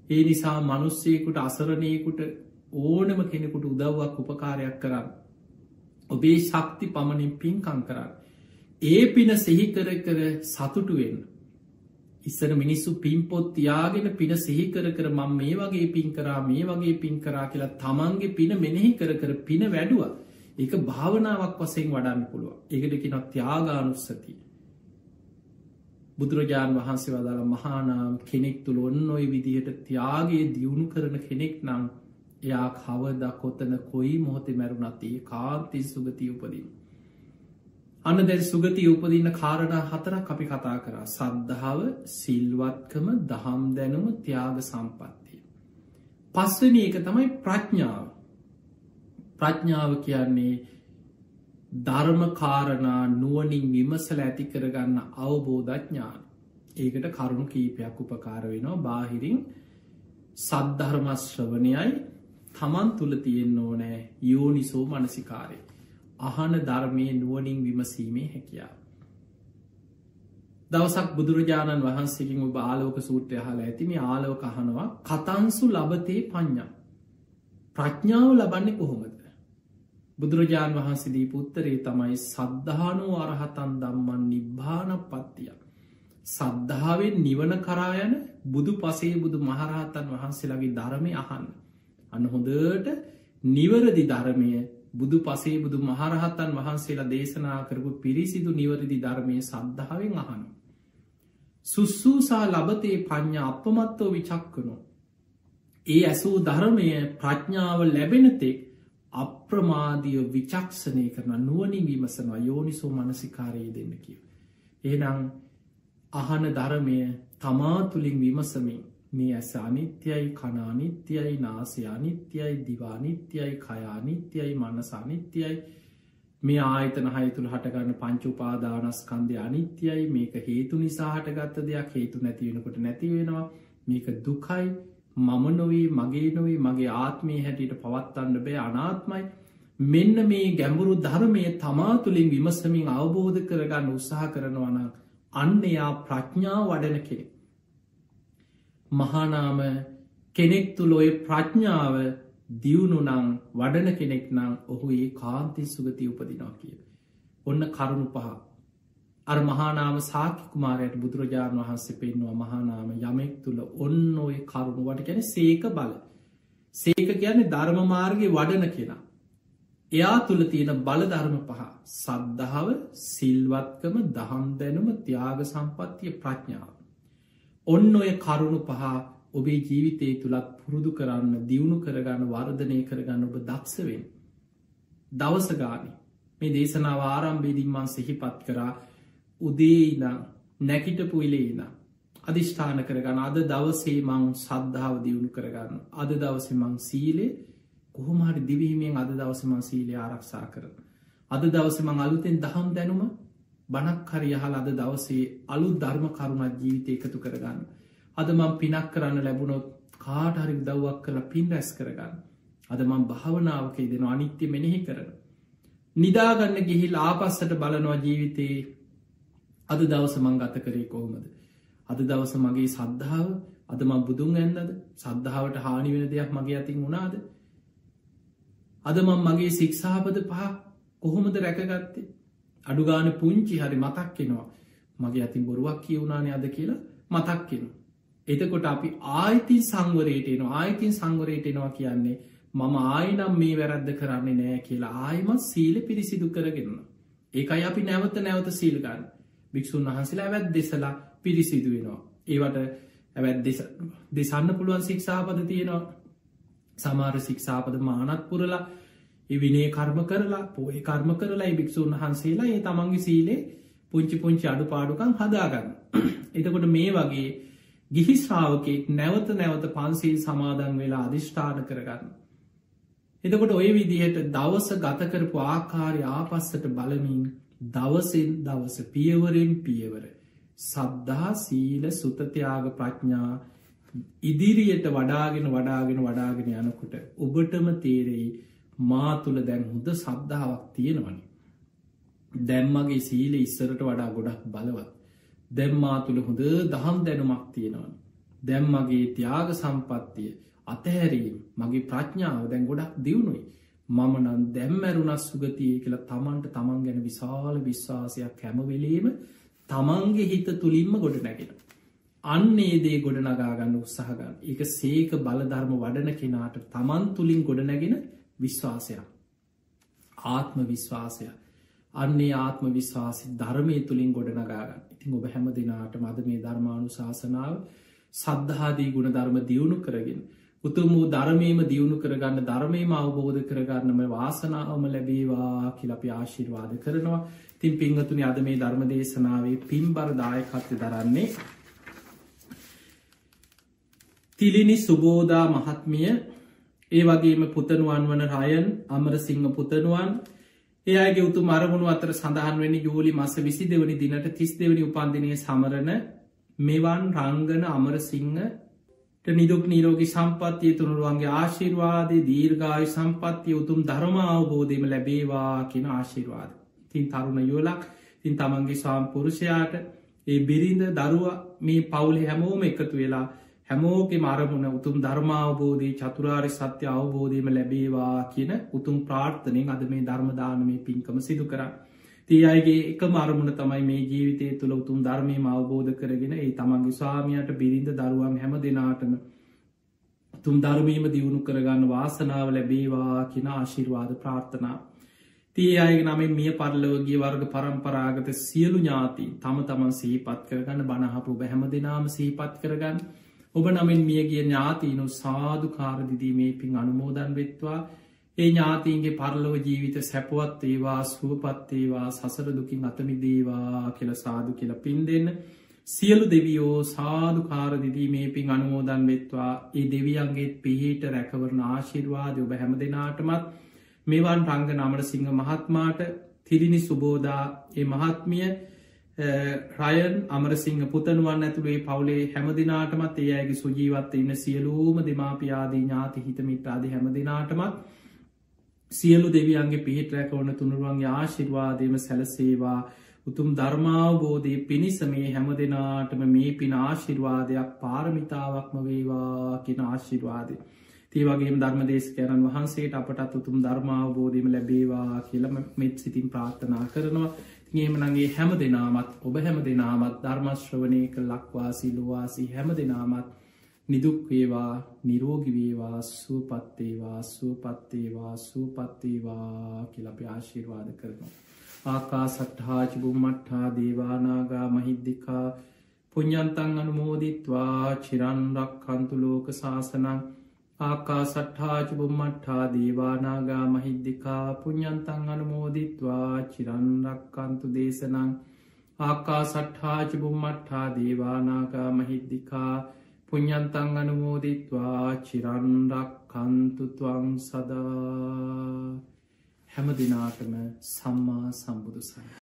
ඒ නිසා මනුස්සයකුට අසරණයකුට ඕනම කෙනෙකුට උදව්වක් උපකාරයක් කරන්න. ඔබේ ශක්ති පමණින් පින්කම් කරන්න. ඒ පින සිහිකර කර සතුටු වෙන්න. ඉස්සර මිනිස්සු පින්පොත් තියාගෙන පින සිහිකර කර මං මේ වගේ පින් කරා මේ වගේ පින් කරා කියලා තමන්ගේ පින මෙනෙහි කර කර පින වැඩුව. ඒක භාවනාවක් වසයෙන් වඩන්න පුළුව. ඒකට කෙනත් ත්‍යාගානුස්සතිය. බුදුරජාණන් වහන්සේ වදාළ මහානාම කෙනෙක් තුළ ඔන්න ඔය විදිහට ත්‍යාගේ දියුණු කරන කෙනෙක් නම් එයා කවද කොතන කොයි මොහොතේ මැරුණත් ඒ කාන්තින් සුගතිය උපදින්. අන්න දැන් සුගතිය උපදින්න කාරණා හතරක් අපි කතා කරා. සද්ධාව, සිල්වත්කම, දහම් දැනුම, ත්‍යාග සම්පත්තිය. පස්වෙනි එක තමයි ප්‍රඥාව. ප්‍රඥාව කියන්නේ ධර්ම කාරණා නුවණින් විමසලා ඇති කරගන්න අවබෝධඥාන. ඒකට කරුණු කීපයක් උපකාර වෙනවා. බාහිරින් සද්ධර්ම ශ්‍රවණයයි තමන් තුළ තියෙන්න ඕනෑ යෝනිසෝ මනසිකාරය. අහන ධර්මය නුවණින් විමසීමේ හැකියාව. දවසක් බුදුරජාණන් වහන්සේකින් ඔබ ආලෝක සූත්‍රය අහලා ඇති. මේ ආලෝක අහනවා කතංසු ලබතේ පඤ්ඤා. ප්‍රඥාව ලබන්නේ කොහොමද? බුදුරජාණන් වහන්සේ දීපු උත්තරේ තමයි සද්ධානෝ අරහතන් ධම්මං නිබ්බානප්පත්තිය. සද්ධාවෙන් නිවන කරා යන බුදු පසේ බුදු මහරහතන් වහන්සේලාගේ ධර්මය අහන්න. අන්න හොඳට නිවරදි ධර්මය බුදු පසේ බුදු මහරහතන් වහන්සේලා දේශනා කරපු පිරිසිදු නිවරදි ධර්මය සද්ධාවෙන් අහන. සුස්සූසා ලබතේ පඤ්ඤා අපමත්තෝ විචක්කනෝ. ඒ ඇසූ ධර්මය ප්‍රඥාව ලැබෙනතෙක් අප්‍රමාදිය විචක්ෂණය කරන නුවණින් විමසනවා යෝනිසෝ මනසිකාරයේ දෙන්න කිය. එහෙනම් අහන ධර්මය තමා තුළින් විමසමින් මේ ඇස අනිත්‍යයි, කන අනිත්‍යයි, නාසය අනිත්‍යයි, දිව අනිත්‍යයි, කය අනිත්‍යයි, මනස අනිත්‍යයි, මේ ආයතන හය තුළ හටගන්න පංච උපාදානස්කන්ධය අනිත්‍යයි, මේක හේතු නිසා හටගත්ත දෙයක් හේතු නැති වෙනකොට නැති වෙනවා, මේක දුකයි, මම නොවේ, මගේ නොවේ, මගේ ආත්මය හැටියට පවත්වන්න බෑ, අනාත්මයි. මෙන්න මේ ගැඹුරු ධර්මය තමා තුළින් විමසමින් අවබෝධ කරගන්න උත්සාහ කරනවා නම් අන්න එයා ප්‍රඥාව වඩන කෙනෙක්. මහානාම කෙනෙක් තුළ ඔය ප්‍රඥාව දියුණු නම් වඩන කෙනෙක් නම් ඔහු ඒ කාන්ති සුගති උපදිනවා කිය. ඔන්න කරුණු පහ. අර මහානාම සාක්‍ය කුමාරයට බුදුරජාණන් වහන්සේ පෙන්වා මහානාම යමෙක් තුළ ඔන්න ඔය කරුණුවට ගැන සේක බල. සේක කියන්නේ ධර්ම මාර්ගය වඩන කෙනා. එයා තුළ තියෙන බල ධර්ම පහ. සද්ධාව, සිල්වත්කම, දහම් දැනුම, ත්‍යාග සම්පත්තිය, ප්‍රඥාව. ඔන්න ඔය කරුණු පහ ඔබේ ජීවිතය තුළත් පුරුදු කරන්න, දියුණු කරගන්න, වර්ධනය කරගන්න ඔබ දක්ෂවෙන්. දවස ගානේ මේ දේශනාව ආරම්භයේදී මම සිහිපත් කරා උදේ ඉඳන් නැගිටපු ඉලේ ඉඳන් අදිෂ්ඨාන කරගන්න අද දවසේ මං සද්ධාව දියුණු කරගන්න. අද දවසේ මං සීලේ කොහොම හරි දිවීමෙන් අද දවසේ මං සීලය ආරක්ෂා කරනවා. අද දවසේ මං අලුතෙන් දහම් දැනුම බණක් හරි අහලා අද දවසේ අලුත් ධර්ම කරුණක් ජීවිතේ එකතු කරගන්න. අද මම පිනක් කරන්න ලැබුණොත් කාට හරි උදව්වක් කරලා පින් රැස් කරගන්න. අද මම භාවනාවක යෙදෙනවා, අනිත්‍ය මෙනෙහි කරනවා. නිදාගන්න ගිහිල්ලා ආපස්සට බලනවා ජීවිතේ අද දවස මං ගත කරේ කොහොමද? අද දවස මගේ සද්ධාව, අද මම බුදුන් ඇන්නද? සද්ධාවට හානි වෙන දෙයක් මගේ අතින් වුණාද? අද මම මගේ ශික්ෂාපද පහ කොහොමද රැකගත්තේ? අඩු ගානේ පුංචි හරි මතක් වෙනවා. මගේ අතින් බොරුවක් කියුණානේ අද කියලා මතක් වෙනවා. එතකොට අපි ආයතින් සංවරයට එනවා. ආයතින් සංවරයට එනවා කියන්නේ මම ආයෙනම් මේ වැරද්ද කරන්නේ නෑ කියලා ආයෙමත් සීල පිරිසිදු කරගෙන. ඒකයි අපි නැවත නැවත සීල් ගන්න. භික්ෂුන් වහන්සේලා ඇවැත් දෙසලා පිරිසිදු වෙනවා. ඒවට ඇවැත් දෙසන්න පුළුවන් ශික්ෂාපද තියෙනවා. සමහර ශික්ෂාපද මානත් පුරලා ඒ විනය කර්ම කරලා පොහේ කර්ම කරලා ඒ භික්ෂුන් වහන්සේලා ඒ තමන්ගේ සීලේ පුංචි පුංචි අඩුපාඩුකම් හදාගන්න. එතකොට මේ වගේ ගිහි ශ්‍රාවකෙක් නැවත නැවත පන්සීල් සමාදන් වෙලා අධිෂ්ඨාන කරගන්න. එතකොට ඔය විදිහට දවස ගත කරපු ආකාරය ආපස්සට බලමින් දවසින් දවස පියවරෙන් පියවර සද්ධා, සීල, සුත, ත්‍යාග, ප්‍රඥා ඉදිරියට වඩාගෙන වඩාගෙන වඩාගෙන යනකොට ඔබටම තේරෙයි මා තුළ දැන් හොඳ සද්ධාාවක් තියෙනවනි. දැම්මගේ සීල ඉස්සරට වඩා ගොඩක් බලවත්. දැම්මා තුළ හොඳ දහම් දැනුමක් තියෙනවනි. දැන් මගේ ත්‍යාග සම්පත්තිය අතහැරීම මගේ ප්‍රඥාව දැන් ගොඩක් දියුණුයි මම නම් දැන් මැරුණත් සුගතියේ කියලා තමන්ට තමන් ගැන විශාල විශ්වාසයක් හැම වෙලේම තමන්ගේ හිත තුලින්ම ගොඩ නැගෙන. අන්නේ දේ ගොඩ නගා ගන්න උත්සාහ ගන්න. ඒක සීක බලධර්ම වඩන කෙනාට තමන් තුලින් ගොඩ නැගෙන විශ්වාසයක්. ආත්ම විශ්වාසය. අන්නේ ආත්ම විශ්වාසි ධර්මයේ තුලින් ගොඩ නගා ගන්න. ඉතින් ඔබ හැම දිනාටම අද මේ ධර්මානුශාසනාව සද්ධාදී ගුණ ධර්ම දියුණු කරගෙන උතුම් වූ ධර්මයේම දියුණු කරගන්න ධර්මයේම අවබෝධ කරගන්නම වාසනාවම ලැබේවා කියලා අපි ආශිර්වාද කරනවා. ඉතින් පින්වතුනි අද මේ ධර්ම දේශනාවේ පින්බර දායකත්වය දරන්නේ තිලිනි සුබෝදා මහත්මිය, ඒ වගේම පුතණුවන් වන රයන් අමරසිංහ පුතණුවන්, ඒ අයගේ උතුම් අරමුණු අතර සඳහන් වෙන්නේ ජූලි මාස විසි දෙවැනි දිනට තිස් දෙවැනි උපන්දිනයේ සමරන මෙවන් රංගන අමරසිංහ නිදුක් නිරෝගී සම්පත්තිය තුනුරුවන්ගේ ආශිර්වාදයේ දීර්ඝායු සම්පත්තිය උතුම් ධර්ම අවබෝධයම ලැබේවා කියන ආශිර්වාද. ඉතින් තරුණ යුවලක් ඉතින් තමන්ගේ ස්වාමිපුරුෂයාට ඒ බිරිඳ දරුවා මේ පවුලේ හැමෝම එකතු වෙලා හැමෝගෙම අරමුණ උතුම් ධර්ම අවබෝධයේ චතුරාර්ය සත්‍ය අවබෝධයම ලැබේවා කියන උතුම් ප්‍රාර්ථනාවෙන් අද මේ ධර්ම දානමය පින්කම සිදු කරා. ඒ අයගේ එකම අරමුණ තමයි මේ ජීවිතය තුළ උතුම් ධර්මයම අවබෝධ කරගෙන ඒ තමන්ගේ ස්වාමියාට බිරිඳ දරුවන් හැම දෙනාටම උතුම් ධර්මයම දියුණු කරගන්න වාසනාව ලැබේවා කියන ආශිර්වාද ප්‍රාර්ථනා. ඒ අයගේ නමින් මිය පරලොව ගිය වර්ග පරම්පරාගත සියලු ඥාති තම තමන් සිහිපත් කරගන්න බණ අහපු ඔබ හැම දෙනාම සිහිපත් කරගන්න. ඔබ නමින් මියගිය ඥාතීනු සාදුකාර දිදී මේ පින් අනුමෝදන් වෙත්වා. ඒ ඥාතීන්ගේ පරලොව ජීවිත සැපවත් ඒවා සුවපත් ඒවා සසර දුකින් අත මිදේවා කියලා සාදු කියලා පින් දෙන්න. සියලු දෙවියෝ සාදුකාර දිදී මේ පින් අනුමෝදන් වෙත්වා. ඒ දෙවියන්ගේ පිහිට රැකවරණ ආශිර්වාදය ඔබ හැම දෙනාටමත් මෙවන් රංගන අමරසිංහ මහත්මයාට, තිලිනි සුබෝදා ඒ මහත්මිය, රයන් අමරසිංහ පුතණුවන් ඇතුළු ඒ පවුලේ හැම දිනාටමත් ඒ අයගේ සුජීවත්ව ඉන්න සියලුම දෙමාපිය ආදී ඥාති හිත මිත්‍ර ආදී හැම දිනාටමත් සියලු දෙවියන්ගේ පිහිට රැකවරණ තුනුරුවන්ගේ ආශිර්වාදයම සැලසේවා. උතුම් ධර්මාවබෝධයේ පිණිස මේ හැම දෙනාටම මේ පින ආශිර්වාදයක් පාරමිතාවක්ම වේවා කියන ආශිර්වාදය. ඒ වගේම ධර්මදේශකයන්න් වහන්සේට අපටත් උතුම් ධර්මාවබෝධයම ලැබේවා කියලා මෙත් සිතින් ප්‍රාර්ථනා කරනවා. එහෙමනම් ඒ හැම දෙනාමත් ඔබ හැම දෙනාමත් ධර්ම ශ්‍රවණය කළ ලක්වාසී ලෝවාසී හැම දෙනාමත් නිදුක් වේවා, නිරෝගී වේවා, සුවපත් වේවා, සුවපත් වේවා, සුවපත් වේවා කියලා අපි ආශිර්වාද කරනවා. ආකාසට්ඨා ච බුම්මට්ඨා දේවා නාග මහිද්దికා පුඤ්ඤන්තං අනුමෝදිත්වා චිරන් රක්ඛන්තු ලෝක සාසනං. ආකාසට්ඨා ච බුම්මට්ඨා දේවා නාග මහිද්దికා පුඤ්ඤන්තං අනුමෝදිත්වා චිරන් රක්ඛන්තු දේශනං. ආකාසට්ඨා ච බුම්මට්ඨා දේවා නාග මහිද්దికා පුඤ්ඤන්තං අනුමෝදිත්වා චිරන් රක්ඛන්තු ත්වං සදා. හැම දිනාටම සම්මා සම්බුදු සරණයි.